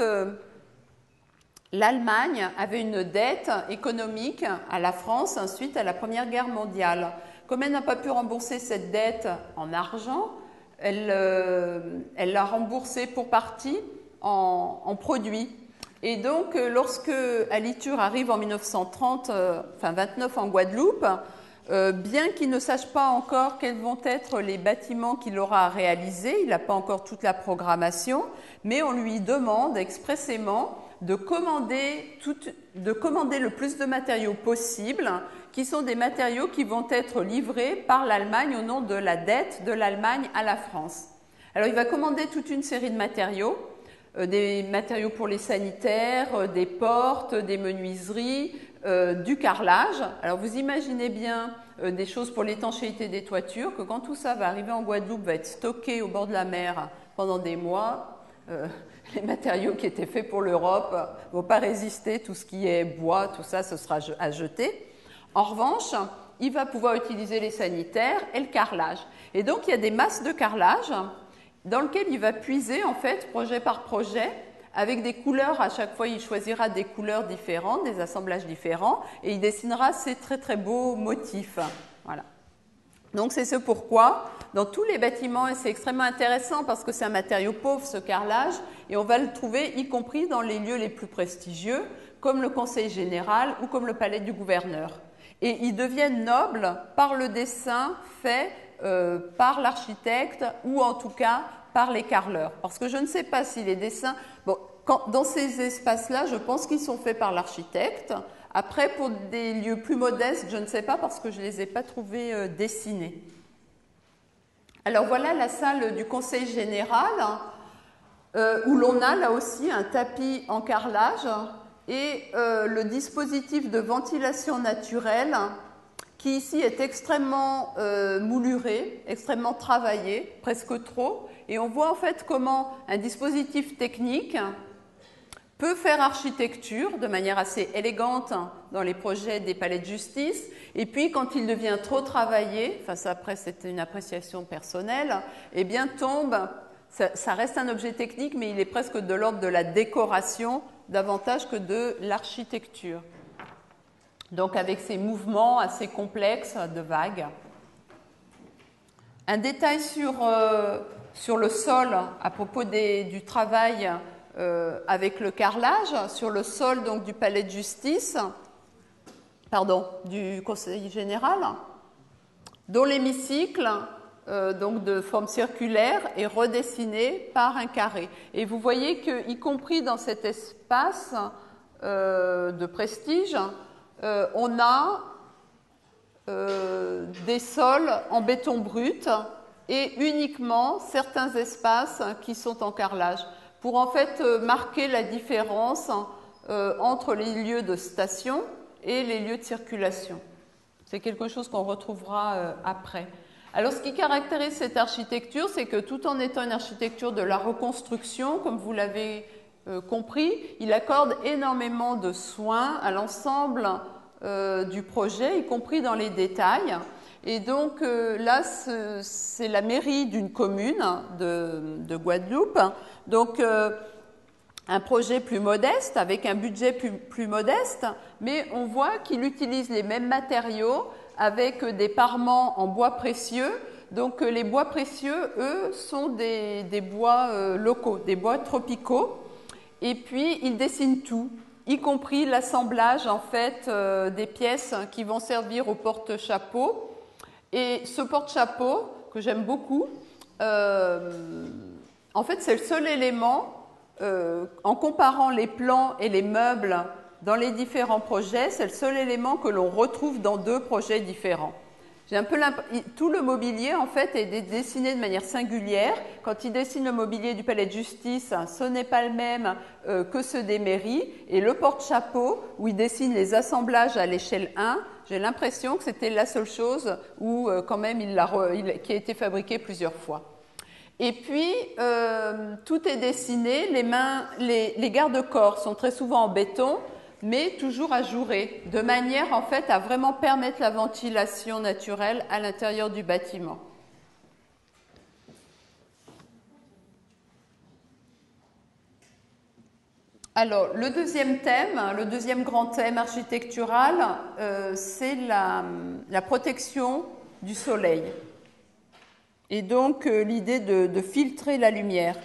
l'Allemagne avait une dette économique à la France suite à la Première Guerre mondiale. Comme elle n'a pas pu rembourser cette dette en argent, elle l'a remboursée pour partie en produits. Et donc, lorsque Aliture arrive en 1930, 29 en Guadeloupe, bien qu'il ne sache pas encore quels vont être les bâtiments qu'il aura à réaliser, il n'a pas encore toute la programmation, mais on lui demande expressément de commander le plus de matériaux possible, qui sont des matériaux qui vont être livrés par l'Allemagne au nom de la dette de l'Allemagne à la France. Alors il va commander toute une série de matériaux, des matériaux pour les sanitaires, des portes, des menuiseries, du carrelage. Alors vous imaginez bien des choses pour l'étanchéité des toitures, que quand tout ça va arriver en Guadeloupe, va être stocké au bord de la mer pendant des mois, les matériaux qui étaient faits pour l'Europe ne vont pas résister, tout ce qui est bois, tout ça, ce sera à jeter. En revanche, il va pouvoir utiliser les sanitaires et le carrelage. Et donc il y a des masses de carrelage dans lesquelles il va puiser en fait, projet par projet, avec des couleurs, à chaque fois il choisira des couleurs différentes, des assemblages différents, et il dessinera ces très très beaux motifs. Voilà. Donc c'est ce pourquoi, dans tous les bâtiments, et c'est extrêmement intéressant parce que c'est un matériau pauvre ce carrelage, et on va le trouver y compris dans les lieux les plus prestigieux, comme le Conseil général ou comme le palais du gouverneur. Et ils deviennent nobles par le dessin fait par l'architecte ou en tout cas par les carreleurs. Parce que je ne sais pas si les dessins... Bon, dans ces espaces-là, je pense qu'ils sont faits par l'architecte. Après, pour des lieux plus modestes, je ne sais pas parce que je ne les ai pas trouvés dessinés. Alors voilà la salle du Conseil général où l'on a là aussi un tapis en carrelage et le dispositif de ventilation naturelle qui ici est extrêmement mouluré, extrêmement travaillé, presque trop. Et on voit en fait comment un dispositif technique peut faire architecture de manière assez élégante dans les projets des palais de justice. Et puis quand il devient trop travaillé, enfin ça après c'était une appréciation personnelle, eh bien tombe, ça reste un objet technique, mais il est presque de l'ordre de la décoration davantage que de l'architecture. Donc avec ces mouvements assez complexes de vagues. Un détail sur le sol à propos du travail avec le carrelage, sur le sol donc, du palais de justice, du Conseil général, dont l'hémicycle donc de forme circulaire est redessiné par un carré. Et vous voyez qu'y compris dans cet espace de prestige, on a des sols en béton brut et uniquement certains espaces qui sont en carrelage pour en fait marquer la différence entre les lieux de station et les lieux de circulation. C'est quelque chose qu'on retrouvera après. Alors ce qui caractérise cette architecture, c'est que tout en étant une architecture de la reconstruction, comme vous l'avez compris, il accorde énormément de soins à l'ensemble du projet, y compris dans les détails. Et donc là, c'est la mairie d'une commune de Guadeloupe. Donc un projet plus modeste, avec un budget plus modeste, mais on voit qu'il utilise les mêmes matériaux avec des parements en bois précieux. Donc les bois précieux, eux, sont des bois locaux, des bois tropicaux. Et puis, il dessine tout, y compris l'assemblage en fait des pièces qui vont servir au porte-chapeau. Et ce porte-chapeau, que j'aime beaucoup, en fait, c'est le seul élément, en comparant les plans et les meubles dans les différents projets, c'est le seul élément que l'on retrouve dans deux projets différents. J'ai un peu tout le mobilier en fait est dessiné de manière singulière. Quand il dessine le mobilier du palais de justice, ce n'est pas le même que ceux des mairies. Et le porte-chapeau, où il dessine les assemblages à l'échelle 1, j'ai l'impression que c'était la seule chose où quand même qui a été fabriqué plusieurs fois. Et puis tout est dessiné. Les garde-corps sont très souvent en béton, mais toujours ajourés, de manière en fait à vraiment permettre la ventilation naturelle à l'intérieur du bâtiment. Alors, le deuxième thème, le deuxième grand thème architectural, c'est la protection du soleil. Et donc, l'idée de filtrer la lumière.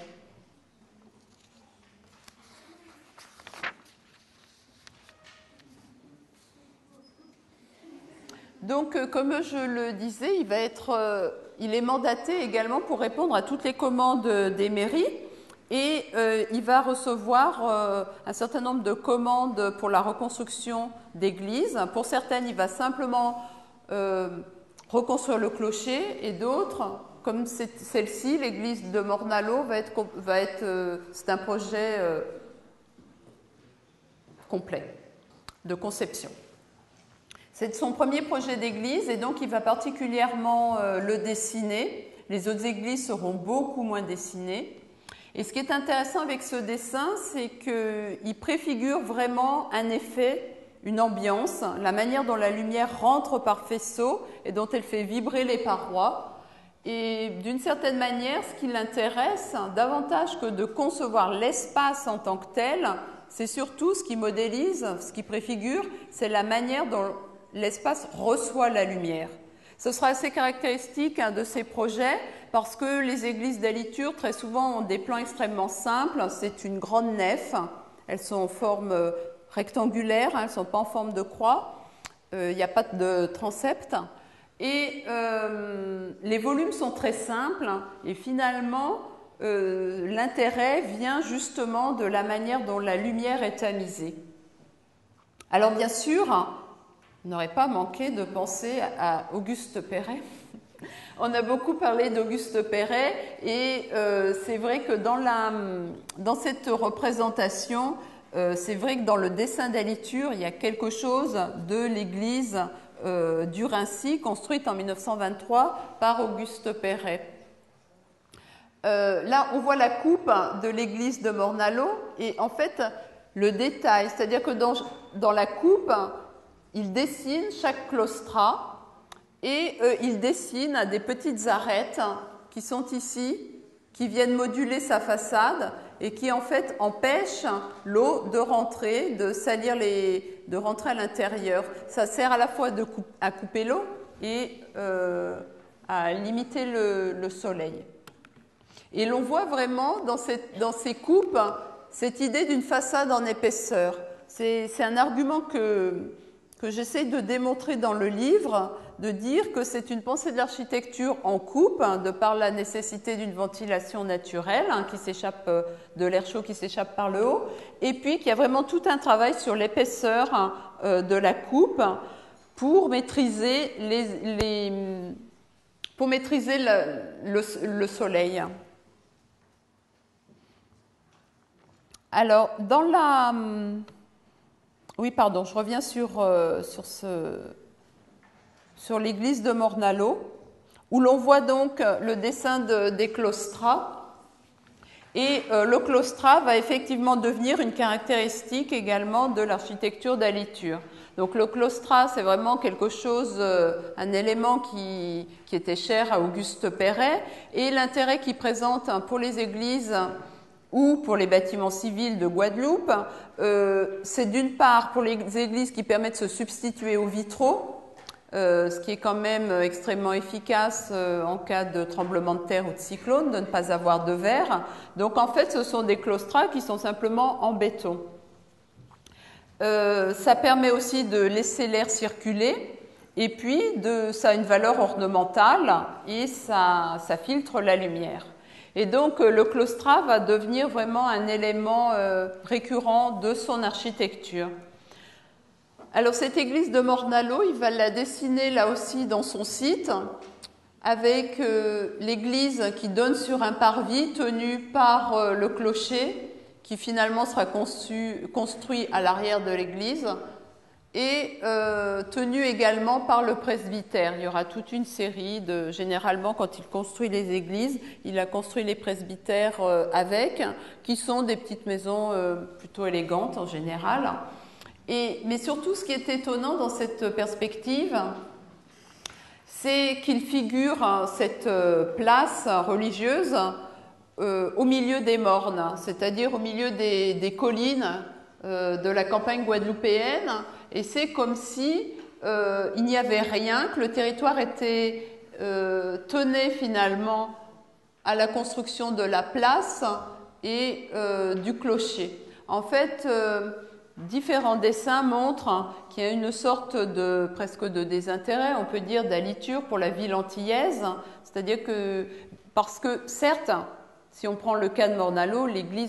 Donc, comme je le disais, il est mandaté également pour répondre à toutes les commandes des mairies et il va recevoir un certain nombre de commandes pour la reconstruction d'églises. Pour certaines, il va simplement reconstruire le clocher et d'autres, comme celle-ci, l'église de Mornalo, c'est un projet complet de conception. C'est son premier projet d'église et donc il va particulièrement le dessiner. Les autres églises seront beaucoup moins dessinées. Et ce qui est intéressant avec ce dessin, c'est qu'il préfigure vraiment un effet, une ambiance, la manière dont la lumière rentre par faisceau et dont elle fait vibrer les parois. Et d'une certaine manière, ce qui l'intéresse, davantage que de concevoir l'espace en tant que tel, c'est surtout ce qui modélise, ce qui préfigure, c'est la manière dont l'espace reçoit la lumière. Ce sera assez caractéristique de ces projets parce que les églises d'Aliture, très souvent, ont des plans extrêmement simples. C'est une grande nef. Elles sont en forme rectangulaire, elles ne sont pas en forme de croix. Il n'y a pas de transept. Et les volumes sont très simples. Et finalement, l'intérêt vient justement de la manière dont la lumière est tamisée. Alors bien sûr, on n'aurait pas manqué de penser à Auguste Perret. On a beaucoup parlé d'Auguste Perret et c'est vrai que dans cette représentation, c'est vrai que dans le dessin d'Aliture, il y a quelque chose de l'église du Rincy, construite en 1923 par Auguste Perret. Là, on voit la coupe de l'église de Mornalo et en fait, le détail, c'est-à-dire que dans la coupe, il dessine chaque claustrat et il dessine des petites arêtes qui sont ici, qui viennent moduler sa façade et qui en fait empêchent l'eau de rentrer, de salir de rentrer à l'intérieur. Ça sert à la fois à couper l'eau et à limiter le soleil. Et l'on voit vraiment dans ces coupes cette idée d'une façade en épaisseur. C'est un argument que j'essaie de démontrer dans le livre, de dire que c'est une pensée de l'architecture en coupe, de par la nécessité d'une ventilation naturelle qui s'échappe de l'air chaud qui s'échappe par le haut, et puis qu'il y a vraiment tout un travail sur l'épaisseur de la coupe pour maîtriser le soleil. Alors, oui, pardon, je reviens sur l'église de Mornalo, où l'on voit donc le dessin des claustras. Et le claustrat va effectivement devenir une caractéristique également de l'architecture d'Aliture. Donc le claustrat, c'est vraiment quelque chose, un élément qui était cher à Auguste Perret, et l'intérêt qu'il présente pour les églises ou pour les bâtiments civils de Guadeloupe, c'est d'une part pour les églises qui permettent de se substituer aux vitraux, ce qui est quand même extrêmement efficace en cas de tremblement de terre ou de cyclone, de ne pas avoir de verre. Donc en fait, ce sont des claustras qui sont simplement en béton. Ça permet aussi de laisser l'air circuler, et puis ça a une valeur ornementale et ça filtre la lumière. Et donc le claustrat va devenir vraiment un élément récurrent de son architecture. Alors cette église de Mornalo, il va la dessiner là aussi dans son site, avec l'église qui donne sur un parvis tenu par le clocher, qui finalement sera construit à l'arrière de l'église, et tenu également par le presbytère. Il y aura toute une série généralement quand il construit les églises, il a construit les presbytères avec, qui sont des petites maisons plutôt élégantes en général. Mais surtout, ce qui est étonnant dans cette perspective, c'est qu'il figure cette place religieuse au milieu des mornes, c'est-à-dire au milieu des collines de la campagne guadeloupéenne, et c'est comme si il n'y avait rien, que le territoire tenait finalement à la construction de la place et du clocher. En fait, différents dessins montrent qu'il y a une sorte presque de désintérêt, on peut dire, d'aliture pour la ville antillaise, c'est-à-dire que, parce que certes, si on prend le cas de Mornalo,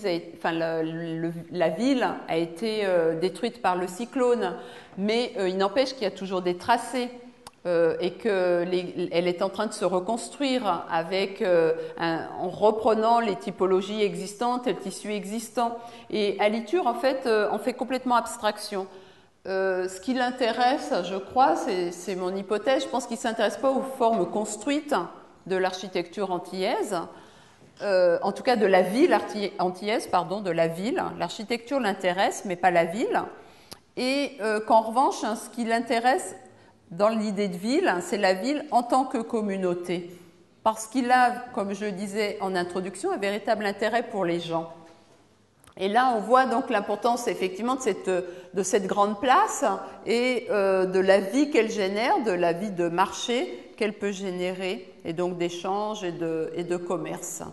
la ville a été détruite par le cyclone, mais il n'empêche qu'il y a toujours des tracés et qu'elle est en train de se reconstruire en reprenant les typologies existantes et le tissu existant. Et Aliture, en fait, en fait complètement abstraction. Ce qui l'intéresse, je crois, c'est mon hypothèse, je pense qu'il ne s'intéresse pas aux formes construites de l'architecture antillaise, en tout cas de la ville antillaise, de la ville. L'architecture l'intéresse, mais pas la ville. Et qu'en revanche, ce qui l'intéresse dans l'idée de ville, c'est la ville en tant que communauté. Parce qu'il a, comme je le disais en introduction, un véritable intérêt pour les gens. Et là, on voit donc l'importance effectivement de cette grande place et de la vie qu'elle génère, de la vie de marché qu'elle peut générer, et donc d'échanges et de commerce.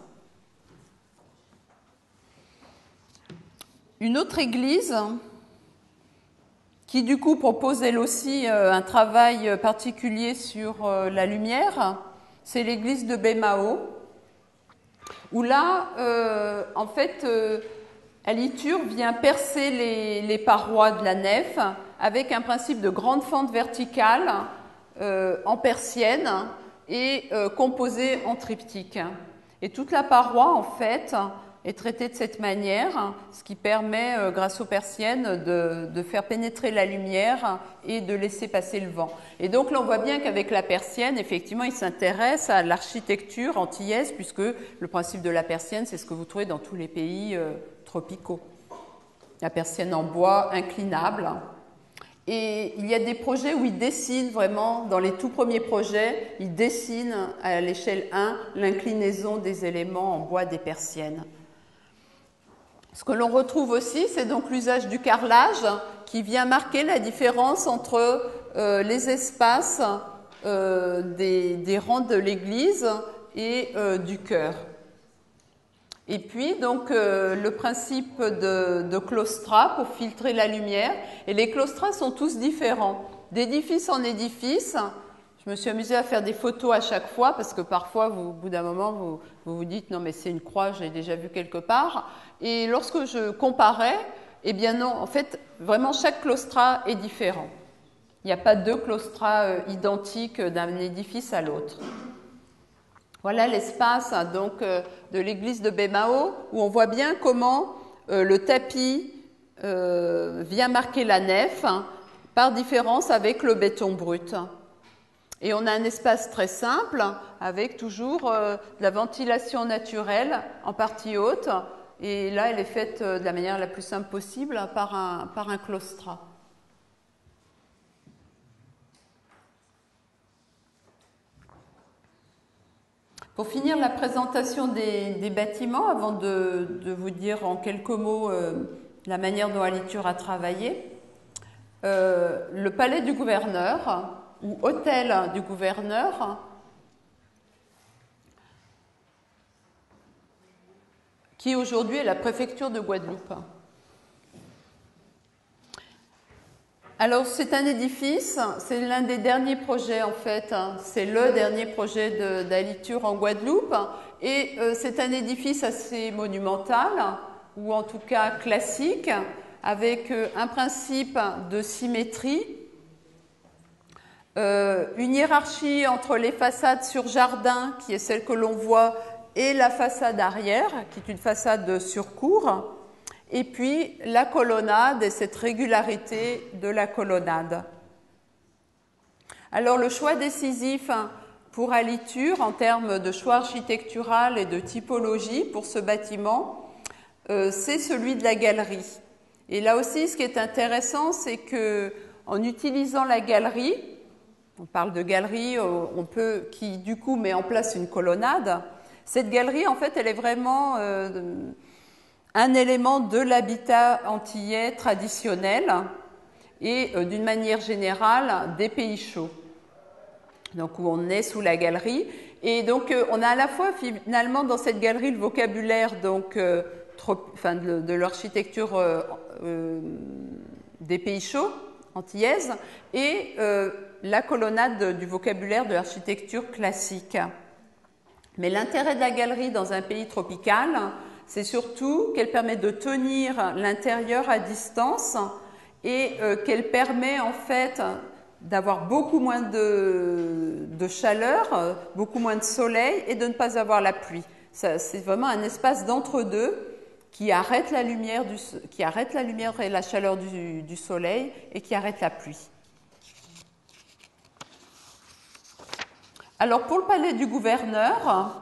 Une autre église qui du coup propose elle aussi un travail particulier sur la lumière, c'est l'église de Baie-Mahault, où là, en fait, Aliture vient percer les parois de la nef avec un principe de grande fente verticale en persienne et composée en triptyque. Et toute la paroi, en fait, est traité de cette manière, ce qui permet, grâce aux persiennes, de faire pénétrer la lumière et de laisser passer le vent. Et donc là, on voit bien qu'avec la persienne, effectivement, il s'intéresse à l'architecture antillaise, puisque le principe de la persienne, c'est ce que vous trouvez dans tous les pays tropicaux. La persienne en bois inclinable. Et il y a des projets où ils dessinent vraiment, dans les tout premiers projets, ils dessinent à l'échelle 1 l'inclinaison des éléments en bois des persiennes. Ce que l'on retrouve aussi, c'est donc l'usage du carrelage qui vient marquer la différence entre les espaces des rangs de l'église et du chœur. Et puis, donc, le principe de claustras pour filtrer la lumière. Et les claustras sont tous différents. D'édifice en édifice, je me suis amusée à faire des photos à chaque fois, parce que parfois, au bout d'un moment, vous dites « non, mais c'est une croix, je l'ai déjà vue quelque part ». Et lorsque je comparais, eh bien non, en fait, vraiment, chaque claustrat est différent. Il n'y a pas deux claustras identiques d'un édifice à l'autre. Voilà l'espace donc de l'église de Bémao, où on voit bien comment le tapis vient marquer la nef, par différence avec le béton brut. Et on a un espace très simple, avec toujours de la ventilation naturelle en partie haute, et là elle est faite de la manière la plus simple possible par un claustrat. Pour finir la présentation des bâtiments, avant de vous dire en quelques mots la manière dont Alitur a travaillé, le palais du gouverneur, ou hôtel du gouverneur, qui aujourd'hui est la préfecture de Guadeloupe. Alors c'est un édifice, c'est l'un des derniers projets en fait, c'est le dernier projet d'Alitur en Guadeloupe, et c'est un édifice assez monumental, ou en tout cas classique, avec un principe de symétrie, une hiérarchie entre les façades sur jardin, qui est celle que l'on voit, et la façade arrière, qui est une façade sur cour, et puis la colonnade et cette régularité de la colonnade. Alors le choix décisif pour Alitur en termes de choix architectural et de typologie pour ce bâtiment, c'est celui de la galerie. Et là aussi, ce qui est intéressant, c'est que en utilisant la galerie, on parle de galerie, qui du coup met en place une colonnade. Cette galerie, en fait, elle est vraiment un élément de l'habitat antillais traditionnel et d'une manière générale des pays chauds, donc où on est sous la galerie. Et donc on a à la fois finalement dans cette galerie le vocabulaire donc, de l'architecture des pays chauds antillaise et la colonnade du vocabulaire de l'architecture classique. Mais l'intérêt de la galerie dans un pays tropical, c'est surtout qu'elle permet de tenir l'intérieur à distance et qu'elle permet en fait d'avoir beaucoup moins de chaleur, beaucoup moins de soleil et de ne pas avoir la pluie. C'est vraiment un espace d'entre-deux qui arrête la lumière et la chaleur du soleil et qui arrête la pluie. Alors pour le palais du gouverneur,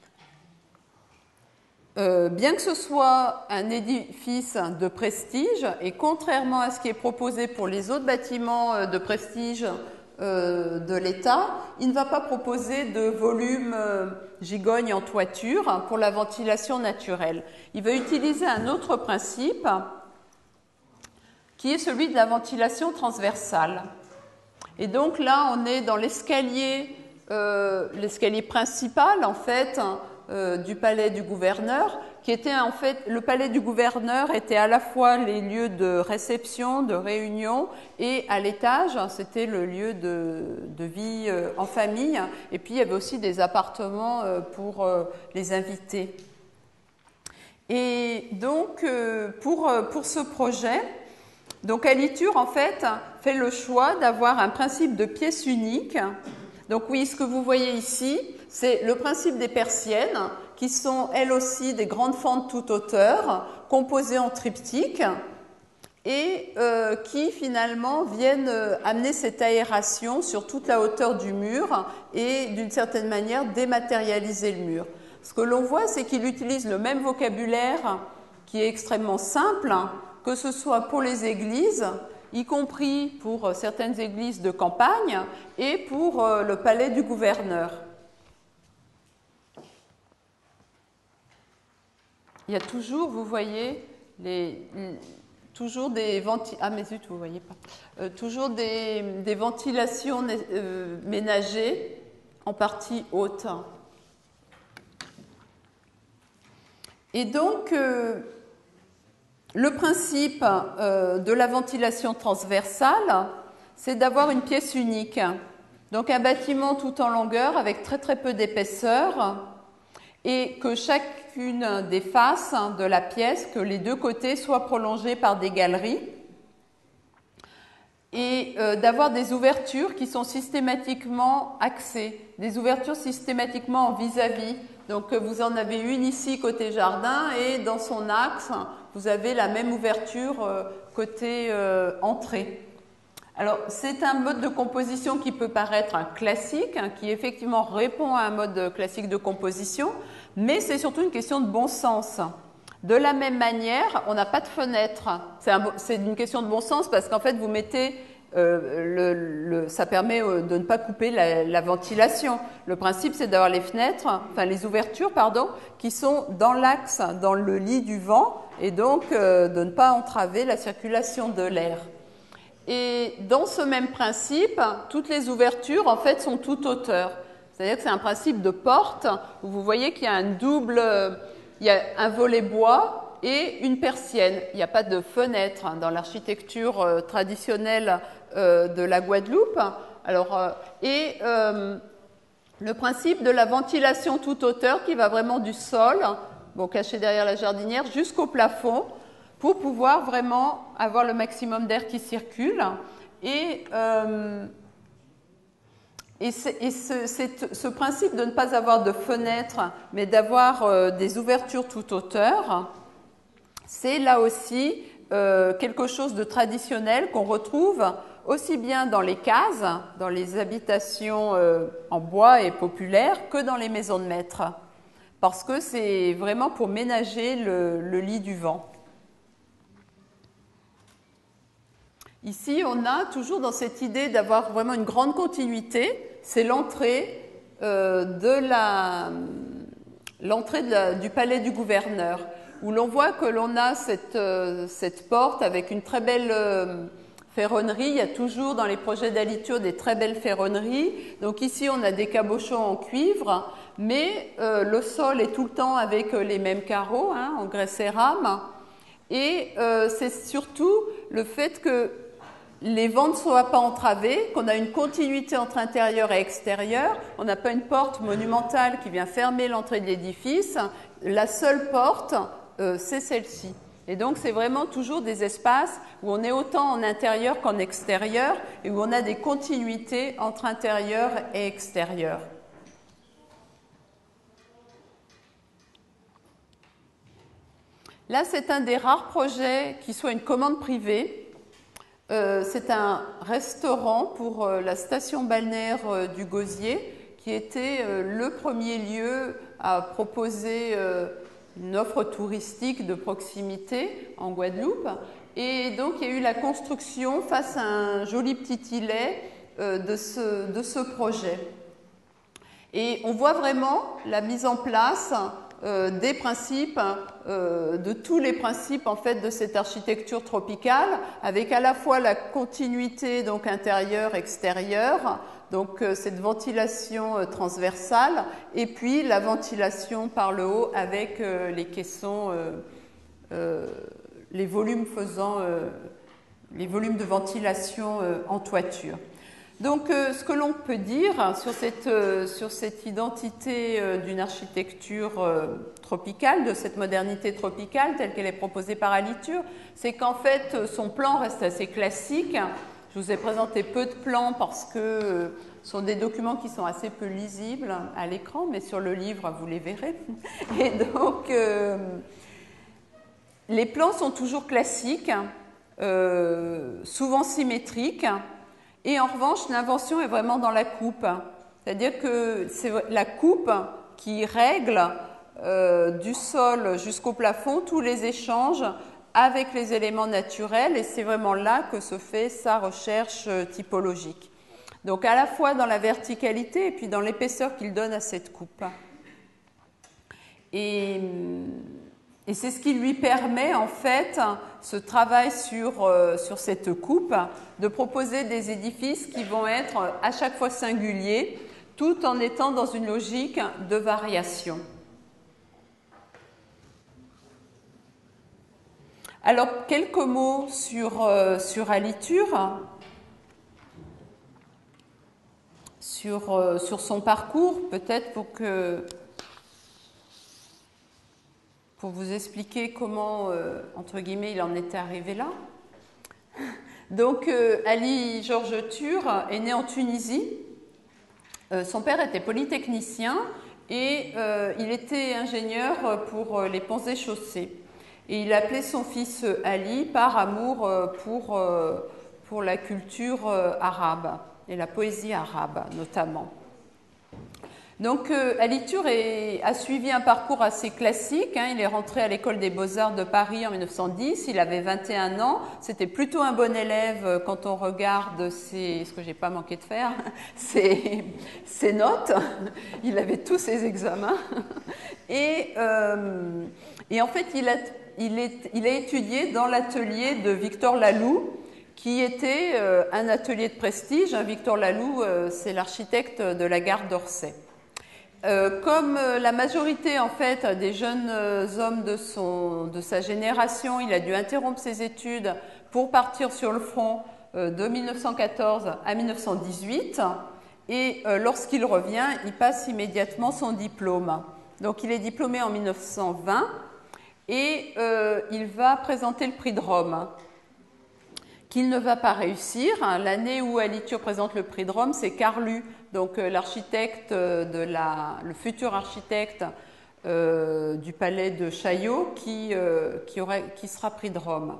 bien que ce soit un édifice de prestige, et contrairement à ce qui est proposé pour les autres bâtiments de prestige de l'État, il ne va pas proposer de volume gigogne en toiture pour la ventilation naturelle. Il va utiliser un autre principe qui est celui de la ventilation transversale. Et donc là, on est dans l'escalier principal en fait du palais du gouverneur, qui était en fait, le palais du gouverneur était à la fois les lieux de réception, de réunion, et à l'étage, c'était le lieu de vie en famille, et puis il y avait aussi des appartements pour les invités. Et donc, pour ce projet, donc Alitur, en fait, fait le choix d'avoir un principe de pièce unique. Donc oui, ce que vous voyez ici, c'est le principe des persiennes, qui sont elles aussi des grandes fentes toute hauteur, composées en triptyque, et qui finalement viennent amener cette aération sur toute la hauteur du mur et d'une certaine manière dématérialiser le mur. Ce que l'on voit, c'est qu'il utilise le même vocabulaire qui est extrêmement simple, que ce soit pour les églises, y compris pour certaines églises de campagne et pour le palais du gouverneur. Il y a toujours, vous voyez, toujours des vous voyez pas. Toujours des ventilations ménagées en partie haute. Et donc, le principe de la ventilation transversale, c'est d'avoir une pièce unique. Donc un bâtiment tout en longueur avec très très peu d'épaisseur et que chacune des faces de la pièce, que les deux côtés soient prolongés par des galeries et d'avoir des ouvertures qui sont systématiquement axées, des ouvertures systématiquement en vis-à-vis. Donc vous en avez une ici côté jardin et dans son axe, vous avez la même ouverture côté entrée. Alors c'est un mode de composition qui peut paraître un classique, qui effectivement répond à un mode classique de composition, mais c'est surtout une question de bon sens. De la même manière, on n'a pas de fenêtre. C'est une question de bon sens parce qu'en fait vous mettez ça permet de ne pas couper la ventilation. Le principe, c'est d'avoir les fenêtres, enfin les ouvertures, pardon, qui sont dans l'axe, dans le lit du vent, et donc de ne pas entraver la circulation de l'air. Et dans ce même principe, toutes les ouvertures, en fait, sont toutes hauteurs. C'est-à-dire que c'est un principe de porte, où vous voyez qu'il y a il y a un volet bois et une persienne. Il n'y a pas de fenêtre dans l'architecture traditionnelle de la Guadeloupe. Alors, le principe de la ventilation toute hauteur qui va vraiment du sol, caché derrière la jardinière, jusqu'au plafond pour pouvoir vraiment avoir le maximum d'air qui circule. Et ce principe de ne pas avoir de fenêtre, mais d'avoir des ouvertures toute hauteur, c'est là aussi quelque chose de traditionnel qu'on retrouve aussi bien dans les cases, dans les habitations en bois et populaires, que dans les maisons de maître, parce que c'est vraiment pour ménager le lit du vent. Ici, on a toujours dans cette idée d'avoir vraiment une grande continuité, c'est l'entrée du palais du gouverneur, où l'on voit que l'on a cette porte avec une très belle ferronnerie. Il y a toujours dans les projets d'Alitio des très belles ferronneries. Donc ici, on a des cabochons en cuivre, mais le sol est tout le temps avec les mêmes carreaux, en grès cérame. Et c'est surtout le fait que les vents ne soient pas entravés, qu'on a une continuité entre intérieur et extérieur. On n'a pas une porte monumentale qui vient fermer l'entrée de l'édifice. La seule porte, c'est celle-ci. Et donc, c'est vraiment toujours des espaces où on est autant en intérieur qu'en extérieur et où on a des continuités entre intérieur et extérieur. Là, c'est un des rares projets qui soit une commande privée. C'est un restaurant pour la station balnéaire du Gosier qui était le premier lieu à proposer une offre touristique de proximité en Guadeloupe. Et donc, il y a eu la construction face à un joli petit îlet de ce projet. Et on voit vraiment la mise en place des principes, de tous les principes en fait de cette architecture tropicale, avec à la fois la continuité donc intérieure-extérieure, donc cette ventilation transversale, et puis la ventilation par le haut avec les caissons, les volumes de ventilation en toiture. Donc, ce que l'on peut dire sur cette identité d'une architecture tropicale, de cette modernité tropicale telle qu'elle est proposée par Alitur, c'est qu'en fait, son plan reste assez classique. Je vous ai présenté peu de plans parce que ce sont des documents qui sont assez peu lisibles à l'écran, mais sur le livre, vous les verrez. Et donc, les plans sont toujours classiques, souvent symétriques, et en revanche, l'invention est vraiment dans la coupe. C'est-à-dire que c'est la coupe qui règle du sol jusqu'au plafond tous les échanges avec les éléments naturels, et c'est vraiment là que se fait sa recherche typologique. Donc à la fois dans la verticalité et puis dans l'épaisseur qu'il donne à cette coupe. Et c'est ce qui lui permet, en fait, ce travail sur cette coupe, de proposer des édifices qui vont être à chaque fois singuliers, tout en étant dans une logique de variation. Alors, quelques mots sur Aliture, sur son parcours, peut-être pour vous expliquer comment, entre guillemets, il en était arrivé là. Donc, Ali Georges Tur est né en Tunisie. Son père était polytechnicien et il était ingénieur pour les ponts et chaussées. Et il appelait son fils Ali par amour pour la culture arabe et la poésie arabe notamment. Donc Ali Tur a suivi un parcours assez classique. Il est rentré à l'école des Beaux-Arts de Paris en 1910. Il avait 21 ans. C'était plutôt un bon élève quand on regarde ce que j'ai pas manqué de faire, ses notes. Il avait tous ses examens. Et en fait, il a étudié dans l'atelier de Victor Laloux, qui était un atelier de prestige. Victor Laloux, c'est l'architecte de la gare d'Orsay. Comme la majorité en fait des jeunes hommes de sa génération, il a dû interrompre ses études pour partir sur le front de 1914 à 1918. Et lorsqu'il revient, il passe immédiatement son diplôme. Donc il est diplômé en 1920 et il va présenter le prix de Rome, qu'il ne va pas réussir. L'année où Ali Tur présente le prix de Rome, c'est Carlu, donc l'architecte le futur architecte du palais de Chaillot qui sera prix de Rome.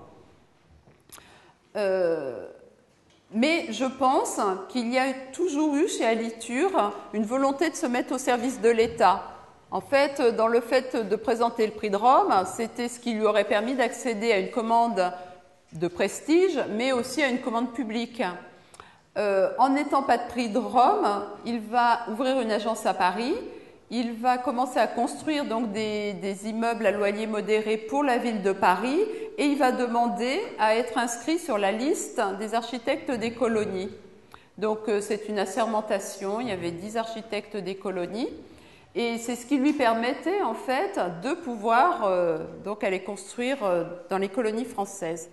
Mais je pense qu'il y a toujours eu chez Ali Tur une volonté de se mettre au service de l'État. En fait, dans le fait de présenter le prix de Rome, c'était ce qui lui aurait permis d'accéder à une commande de prestige, mais aussi à une commande publique. En n'étant pas de prix de Rome, il va ouvrir une agence à Paris. Il va commencer à construire donc des immeubles à loyer modéré pour la ville de Paris et il va demander à être inscrit sur la liste des architectes des colonies. Donc c'est une assermentation, il y avait 10 architectes des colonies et c'est ce qui lui permettait en fait de pouvoir donc aller construire dans les colonies françaises.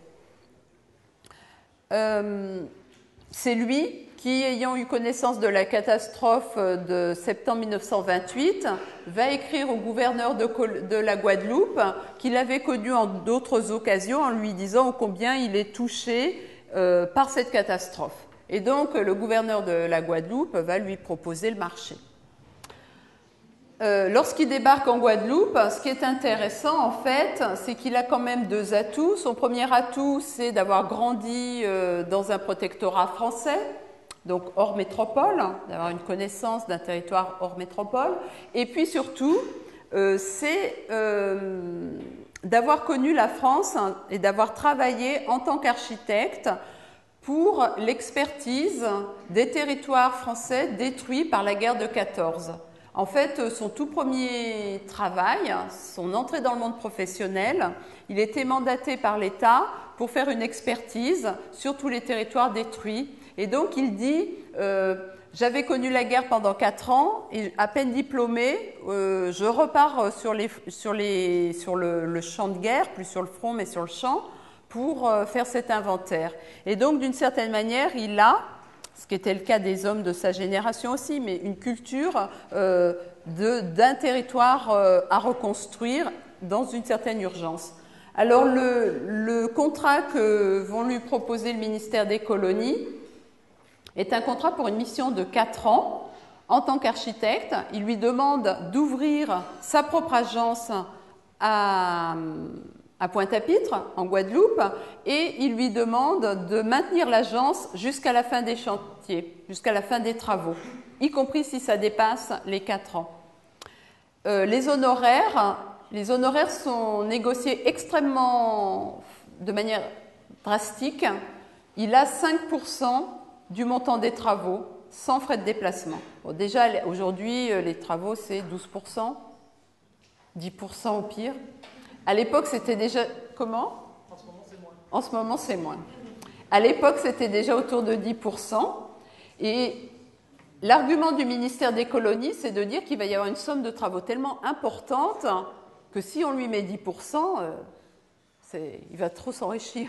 C'est lui qui, ayant eu connaissance de la catastrophe de septembre 1928, va écrire au gouverneur de la Guadeloupe qu'il avait connu en d'autres occasions en lui disant combien il est touché par cette catastrophe. Et donc le gouverneur de la Guadeloupe va lui proposer le marché. Lorsqu'il débarque en Guadeloupe, ce qui est intéressant en fait, c'est qu'il a quand même 2 atouts. Son premier atout, c'est d'avoir grandi dans un protectorat français, donc hors métropole, d'avoir une connaissance d'un territoire hors métropole. Et puis surtout, c'est d'avoir connu la France et d'avoir travaillé en tant qu'architecte pour l'expertise des territoires français détruits par la guerre de 14. En fait, son tout premier travail, son entrée dans le monde professionnel, il était mandaté par l'État pour faire une expertise sur tous les territoires détruits. Et donc, il dit j'avais connu la guerre pendant 4 ans et à peine diplômé, je repars sur le champ de guerre, plus sur le front, mais sur le champ, pour faire cet inventaire. Et donc, d'une certaine manière, il a, ce qui était le cas des hommes de sa génération aussi, mais une culture d'un territoire à reconstruire dans une certaine urgence. Alors le contrat que vont lui proposer le ministère des Colonies est un contrat pour une mission de 4 ans. En tant qu'architecte, il lui demande d'ouvrir sa propre agence à Pointe-à-Pitre, en Guadeloupe, et il lui demande de maintenir l'agence jusqu'à la fin des chantiers, jusqu'à la fin des travaux, y compris si ça dépasse les 4 ans. Les honoraires sont négociés extrêmement, de manière drastique. Il a 5% du montant des travaux, sans frais de déplacement. Bon, déjà, aujourd'hui, les travaux, c'est 12%, 10% au pire. À l'époque, c'était déjà... Comment? En ce moment, c'est moins. En ce moment, c'est moins. À l'époque, c'était déjà autour de 10%. Et l'argument du ministère des Colonies, c'est de dire qu'il va y avoir une somme de travaux tellement importante que si on lui met 10%, il va trop s'enrichir.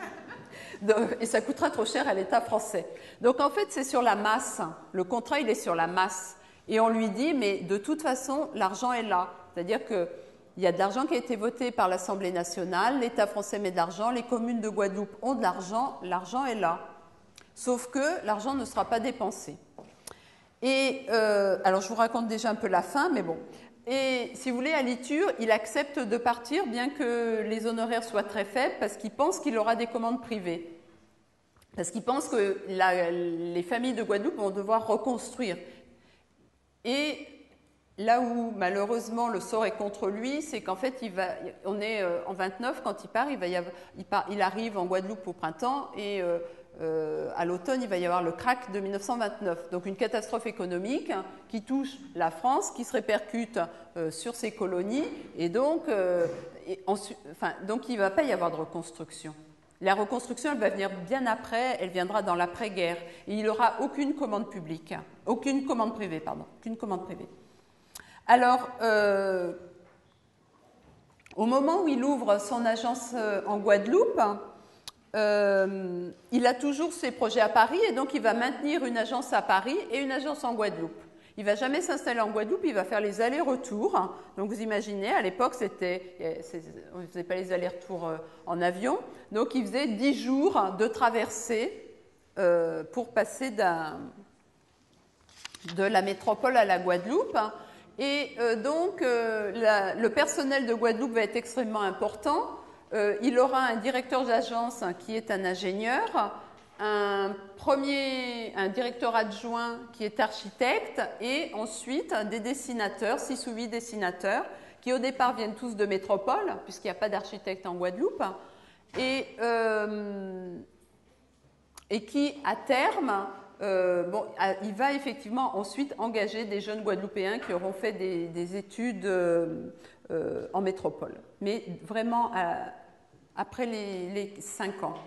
Et ça coûtera trop cher à l'État français. Donc en fait, c'est sur la masse. Le contrat, il est sur la masse. Et on lui dit, mais de toute façon, l'argent est là. C'est-à-dire qu'il y a de l'argent qui a été voté par l'Assemblée nationale, l'État français met de l'argent, les communes de Guadeloupe ont de l'argent est là. Sauf que l'argent ne sera pas dépensé. Et alors je vous raconte déjà un peu la fin, mais bon. Et si vous voulez, à Liture, il accepte de partir, bien que les honoraires soient très faibles, parce qu'il pense qu'il aura des commandes privées. Parce qu'il pense que les familles de Guadeloupe vont devoir reconstruire. Et là où, malheureusement, le sort est contre lui, c'est qu'en fait, on est en 29, quand il part, il arrive en Guadeloupe au printemps, et à l'automne, il va y avoir le krach de 1929. Donc une catastrophe économique qui touche la France, qui se répercute sur ses colonies, et donc, donc il ne va pas y avoir de reconstruction. La reconstruction, elle va venir bien après, elle viendra dans l'après-guerre, et il n'aura aucune commande publique, aucune commande privée. Alors, au moment où il ouvre son agence en Guadeloupe, il a toujours ses projets à Paris, et donc il va maintenir une agence à Paris et une agence en Guadeloupe. Il ne va jamais s'installer en Guadeloupe, il va faire les allers-retours. Donc vous imaginez, à l'époque, on ne faisait pas les allers-retours en avion, donc il faisait 10 jours de traversée pour passer de la métropole à la Guadeloupe. Et donc le personnel de Guadeloupe va être extrêmement important. Il aura un directeur d'agence qui est un ingénieur, un directeur adjoint qui est architecte, et ensuite des dessinateurs, 6 ou 8 dessinateurs, qui au départ viennent tous de métropole, puisqu'il n'y a pas d'architecte en Guadeloupe, et qui, à terme, il va effectivement ensuite engager des jeunes Guadeloupéens qui auront fait des études en métropole, mais vraiment après les 5 ans.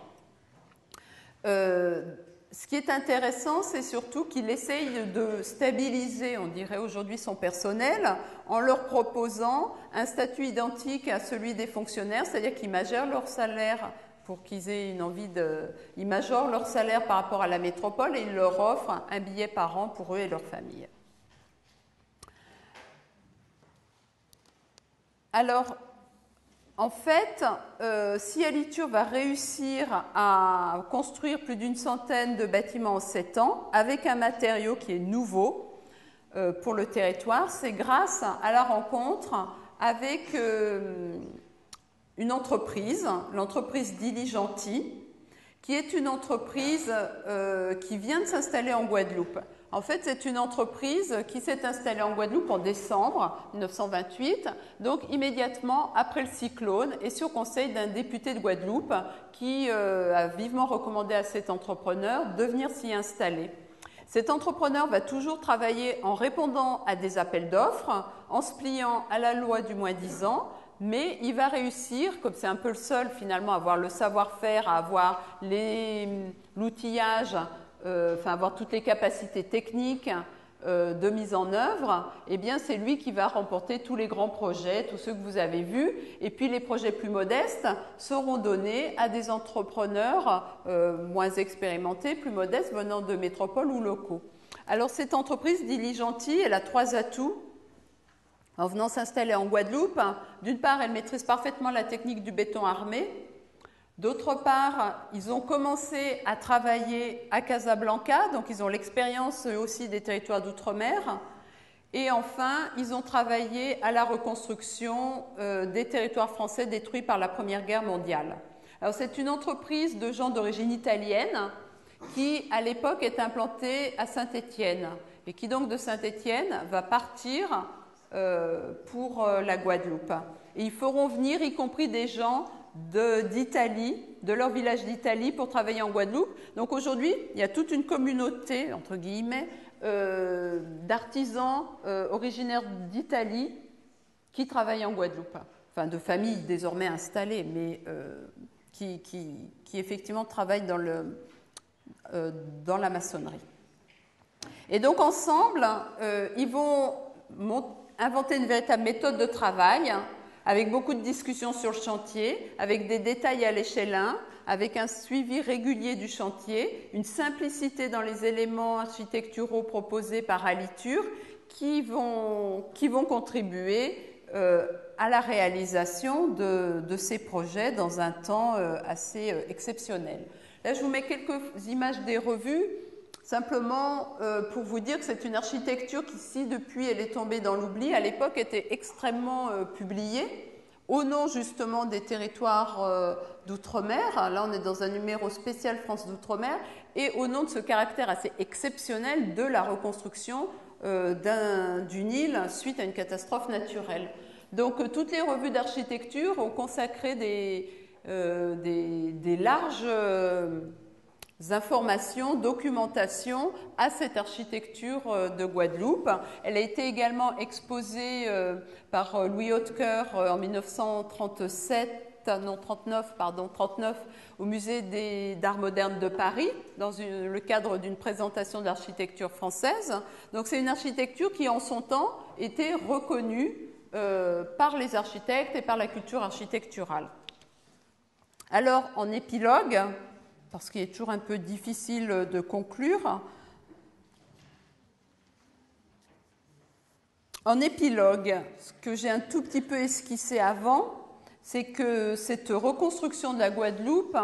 Ce qui est intéressant, c'est surtout qu'il essaye de stabiliser, on dirait aujourd'hui, son personnel en leur proposant un statut identique à celui des fonctionnaires, c'est-à-dire qu'ils majorent leur salaire pour qu'ils aient une envie ils majorent leur salaire par rapport à la métropole, et ils leur offrent un billet par an pour eux et leur famille. Alors, en fait, si Alitur va réussir à construire plus d'une centaine de bâtiments en 7 ans, avec un matériau qui est nouveau pour le territoire, c'est grâce à la rencontre avec une entreprise, l'entreprise Diligenti, qui est une entreprise qui vient de s'installer en Guadeloupe. En fait, c'est une entreprise qui s'est installée en Guadeloupe en décembre 1928, donc immédiatement après le cyclone, et sur conseil d'un député de Guadeloupe qui a vivement recommandé à cet entrepreneur de venir s'y installer. Cet entrepreneur va toujours travailler en répondant à des appels d'offres, en se pliant à la loi du moins-disant, mais il va réussir, comme c'est un peu le seul finalement à avoir le savoir-faire, à avoir l'outillage, avoir toutes les capacités techniques de mise en œuvre, eh bien c'est lui qui va remporter tous les grands projets, tous ceux que vous avez vus, et puis les projets plus modestes seront donnés à des entrepreneurs moins expérimentés, plus modestes, venant de métropoles ou locaux. Alors cette entreprise Diligenti, elle a 3 atouts. En venant s'installer en Guadeloupe, d'une part, elle maîtrise parfaitement la technique du béton armé. D'autre part, ils ont commencé à travailler à Casablanca, donc ils ont l'expérience aussi des territoires d'outre-mer. Et enfin, ils ont travaillé à la reconstruction des territoires français détruits par la Première Guerre mondiale. Alors, c'est une entreprise de gens d'origine italienne qui, à l'époque, est implantée à Saint-Étienne et qui, donc, de Saint-Étienne, va partir pour la Guadeloupe. Et ils feront venir, y compris des gens d'Italie, de leur village d'Italie, pour travailler en Guadeloupe. Donc, aujourd'hui, il y a toute une communauté, entre guillemets, d'artisans originaires d'Italie qui travaillent en Guadeloupe. Enfin, de familles désormais installées, mais qui effectivement travaillent dans la maçonnerie. Et donc ensemble, ils vont inventer une véritable méthode de travail avec beaucoup de discussions sur le chantier, avec des détails à l'échelle 1, avec un suivi régulier du chantier, une simplicité dans les éléments architecturaux proposés par Aliture qui vont contribuer à la réalisation de ces projets dans un temps assez exceptionnel. Là, je vous mets quelques images des revues, simplement pour vous dire que c'est une architecture qui, si depuis elle est tombée dans l'oubli, à l'époque était extrêmement publiée, au nom justement des territoires d'outre-mer. Là, on est dans un numéro spécial France d'outre-mer, et au nom de ce caractère assez exceptionnel de la reconstruction d'une île suite à une catastrophe naturelle. Donc, toutes les revues d'architecture ont consacré des larges informations, documentation à cette architecture de Guadeloupe. Elle a été également exposée par Louis Hautecoeur en 1939 au Musée d'Art moderne de Paris dans le cadre d'une présentation d'architecture française. Donc c'est une architecture qui en son temps était reconnue par les architectes et par la culture architecturale. Alors en épilogue, parce qu'il est toujours un peu difficile de conclure. En épilogue, ce que j'ai un tout petit peu esquissé avant, c'est que cette reconstruction de la Guadeloupe,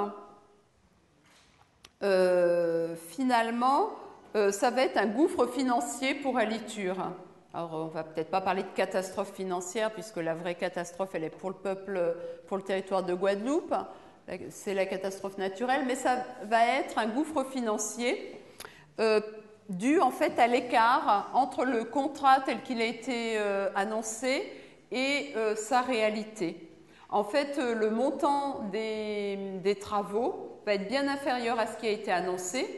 finalement, ça va être un gouffre financier pour Aliture. Alors, on ne va peut-être pas parler de catastrophe financière, puisque la vraie catastrophe, elle est pour le peuple, pour le territoire de Guadeloupe. C'est la catastrophe naturelle, mais ça va être un gouffre financier dû en fait à l'écart entre le contrat tel qu'il a été annoncé et sa réalité. En fait, le montant des travaux va être bien inférieur à ce qui a été annoncé.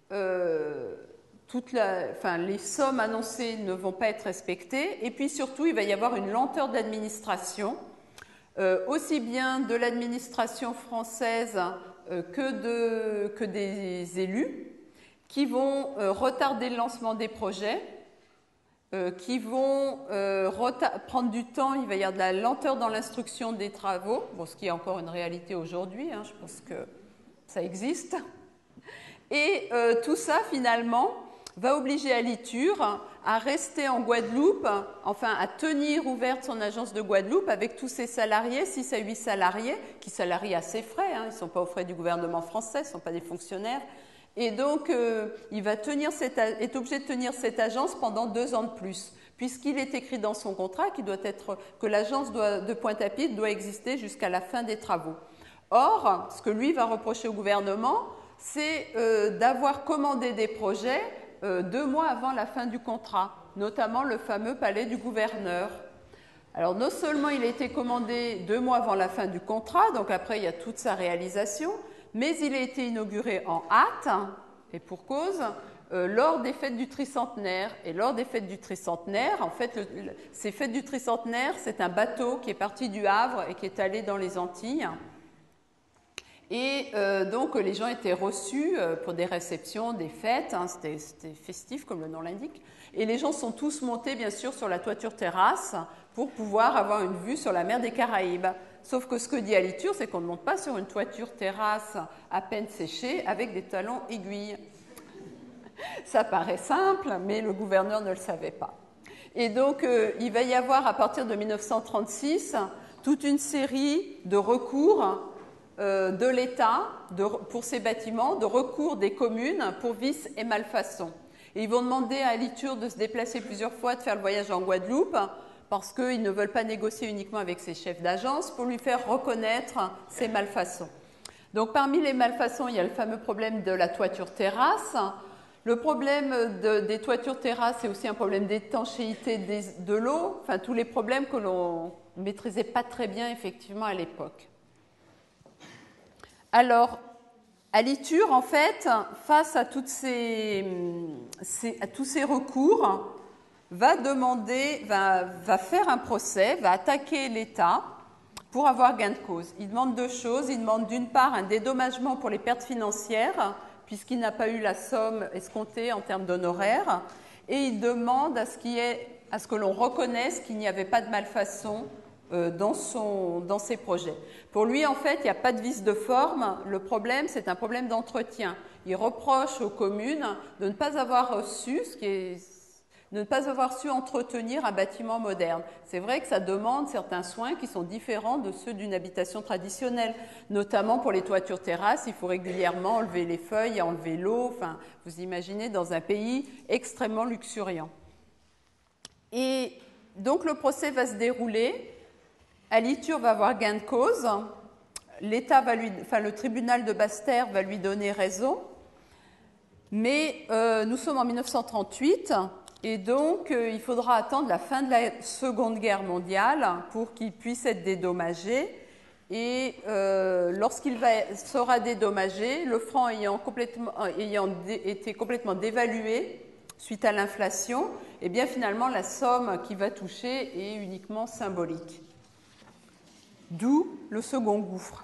Les sommes annoncées ne vont pas être respectées, et puis surtout, il va y avoir une lenteur d'administration. Aussi bien de l'administration française que des élus, qui vont retarder le lancement des projets, qui vont prendre du temps. Il va y avoir de la lenteur dans l'instruction des travaux, ce qui est encore une réalité aujourd'hui, je pense que ça existe. Et tout ça, finalement, va obliger Aliture à rester en Guadeloupe, enfin à tenir ouverte son agence de Guadeloupe avec tous ses salariés, 6 à 8 salariés, qui salarient à ses frais, ils ne sont pas aux frais du gouvernement français, ce ne sont pas des fonctionnaires. Et donc, il va est obligé de tenir cette agence pendant 2 ans de plus, puisqu'il est écrit dans son contrat que l'agence de Pointe-à-Pitre doit exister jusqu'à la fin des travaux. Or, ce que lui va reprocher au gouvernement, c'est d'avoir commandé des projets 2 mois avant la fin du contrat, notamment le fameux palais du gouverneur. Alors non seulement il a été commandé 2 mois avant la fin du contrat, donc après il y a toute sa réalisation, mais il a été inauguré en hâte, et pour cause, lors des fêtes du tricentenaire. Et lors des fêtes du tricentenaire, en fait, ces fêtes du tricentenaire, c'est un bateau qui est parti du Havre et qui est allé dans les Antilles. Et donc, les gens étaient reçus pour des réceptions, des fêtes, c'était festif comme le nom l'indique. Et les gens sont tous montés, bien sûr, sur la toiture terrasse pour pouvoir avoir une vue sur la mer des Caraïbes. Sauf que ce que dit Aliture, c'est qu'on ne monte pas sur une toiture terrasse à peine séchée avec des talons aiguilles. Ça paraît simple, mais le gouverneur ne le savait pas. Et donc, il va y avoir à partir de 1936 toute une série de recours de l'État pour ces bâtiments, de recours des communes pour vices et malfaçons. Et ils vont demander à Alitur de se déplacer plusieurs fois, de faire le voyage en Guadeloupe, parce qu'ils ne veulent pas négocier uniquement avec ses chefs d'agence pour lui faire reconnaître ses malfaçons. Donc parmi les malfaçons, il y a le fameux problème de la toiture terrasse. Le problème des toitures terrasses, c'est aussi un problème d'étanchéité de l'eau, enfin tous les problèmes que l'on ne maîtrisait pas très bien effectivement à l'époque. Alors, Alitur, en fait, face à, tous ces recours, va faire un procès, va attaquer l'État pour avoir gain de cause. Il demande deux choses. Il demande d'une part un dédommagement pour les pertes financières, puisqu'il n'a pas eu la somme escomptée en termes d'honoraires, et il demande à ce que l'on reconnaisse qu'il n'y avait pas de malfaçon dans ses projets. Pour lui, en fait, il n'y a pas de vice de forme. Le problème, c'est un problème d'entretien. Il reproche aux communes de ne pas avoir su entretenir un bâtiment moderne. C'est vrai que ça demande certains soins qui sont différents de ceux d'une habitation traditionnelle. Notamment pour les toitures terrasses, il faut régulièrement enlever les feuilles, enlever l'eau. Enfin, vous imaginez dans un pays extrêmement luxuriant. Et donc le procès va se dérouler. Alitur va avoir gain de cause. Le tribunal de Basse-Terre va lui donner raison. Mais nous sommes en 1938 et donc il faudra attendre la fin de la Seconde Guerre mondiale pour qu'il puisse être dédommagé. Et lorsqu'il sera dédommagé, le franc ayant été complètement dévalué suite à l'inflation, eh bien finalement la somme qu'il va toucher est uniquement symbolique. D'où le second gouffre.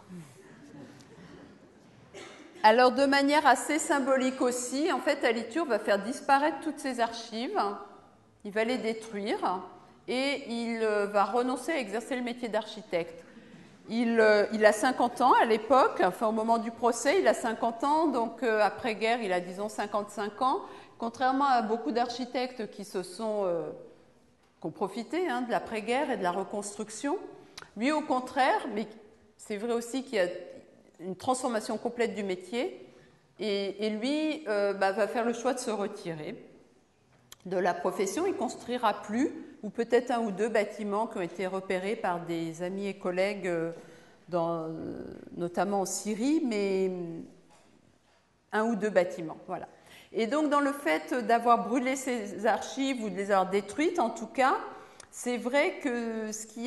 Alors, de manière assez symbolique aussi, en fait, Alitur va faire disparaître toutes ses archives, il va les détruire et il va renoncer à exercer le métier d'architecte. Il a 50 ans à l'époque, enfin au moment du procès, il a 50 ans, donc après-guerre, il a disons 55 ans. Contrairement à beaucoup d'architectes qui ont profité de l'après-guerre et de la reconstruction, lui, au contraire, mais c'est vrai aussi qu'il y a une transformation complète du métier, et lui va faire le choix de se retirer de la profession. Il ne construira plus, ou peut-être un ou deux bâtiments qui ont été repérés par des amis et collègues, notamment en Syrie, mais un ou deux bâtiments, voilà. Et donc, dans le fait d'avoir brûlé ces archives ou de les avoir détruites, en tout cas, c'est vrai que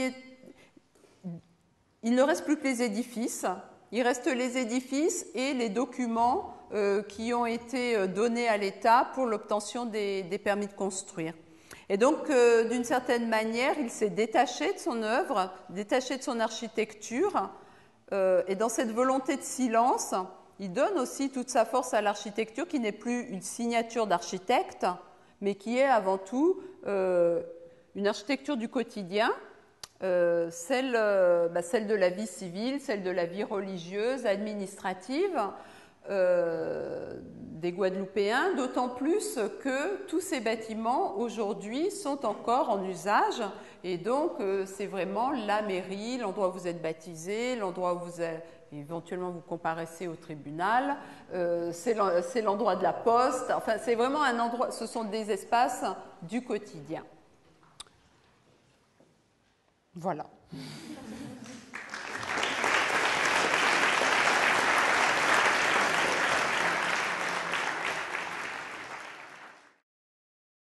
il ne reste plus que les édifices. Il reste les édifices et les documents qui ont été donnés à l'État pour l'obtention des permis de construire. Et donc, d'une certaine manière, il s'est détaché de son œuvre, détaché de son architecture, et dans cette volonté de silence, il donne aussi toute sa force à l'architecture qui n'est plus une signature d'architecte, mais qui est avant tout une architecture du quotidien, celle de la vie civile, celle de la vie religieuse, administrative des Guadeloupéens, d'autant plus que tous ces bâtiments aujourd'hui sont encore en usage et donc c'est vraiment la mairie, l'endroit où vous êtes baptisé, l'endroit où éventuellement vous comparaissez au tribunal, c'est l'endroit de la poste, enfin c'est vraiment un endroit, ce sont des espaces du quotidien. Voilà.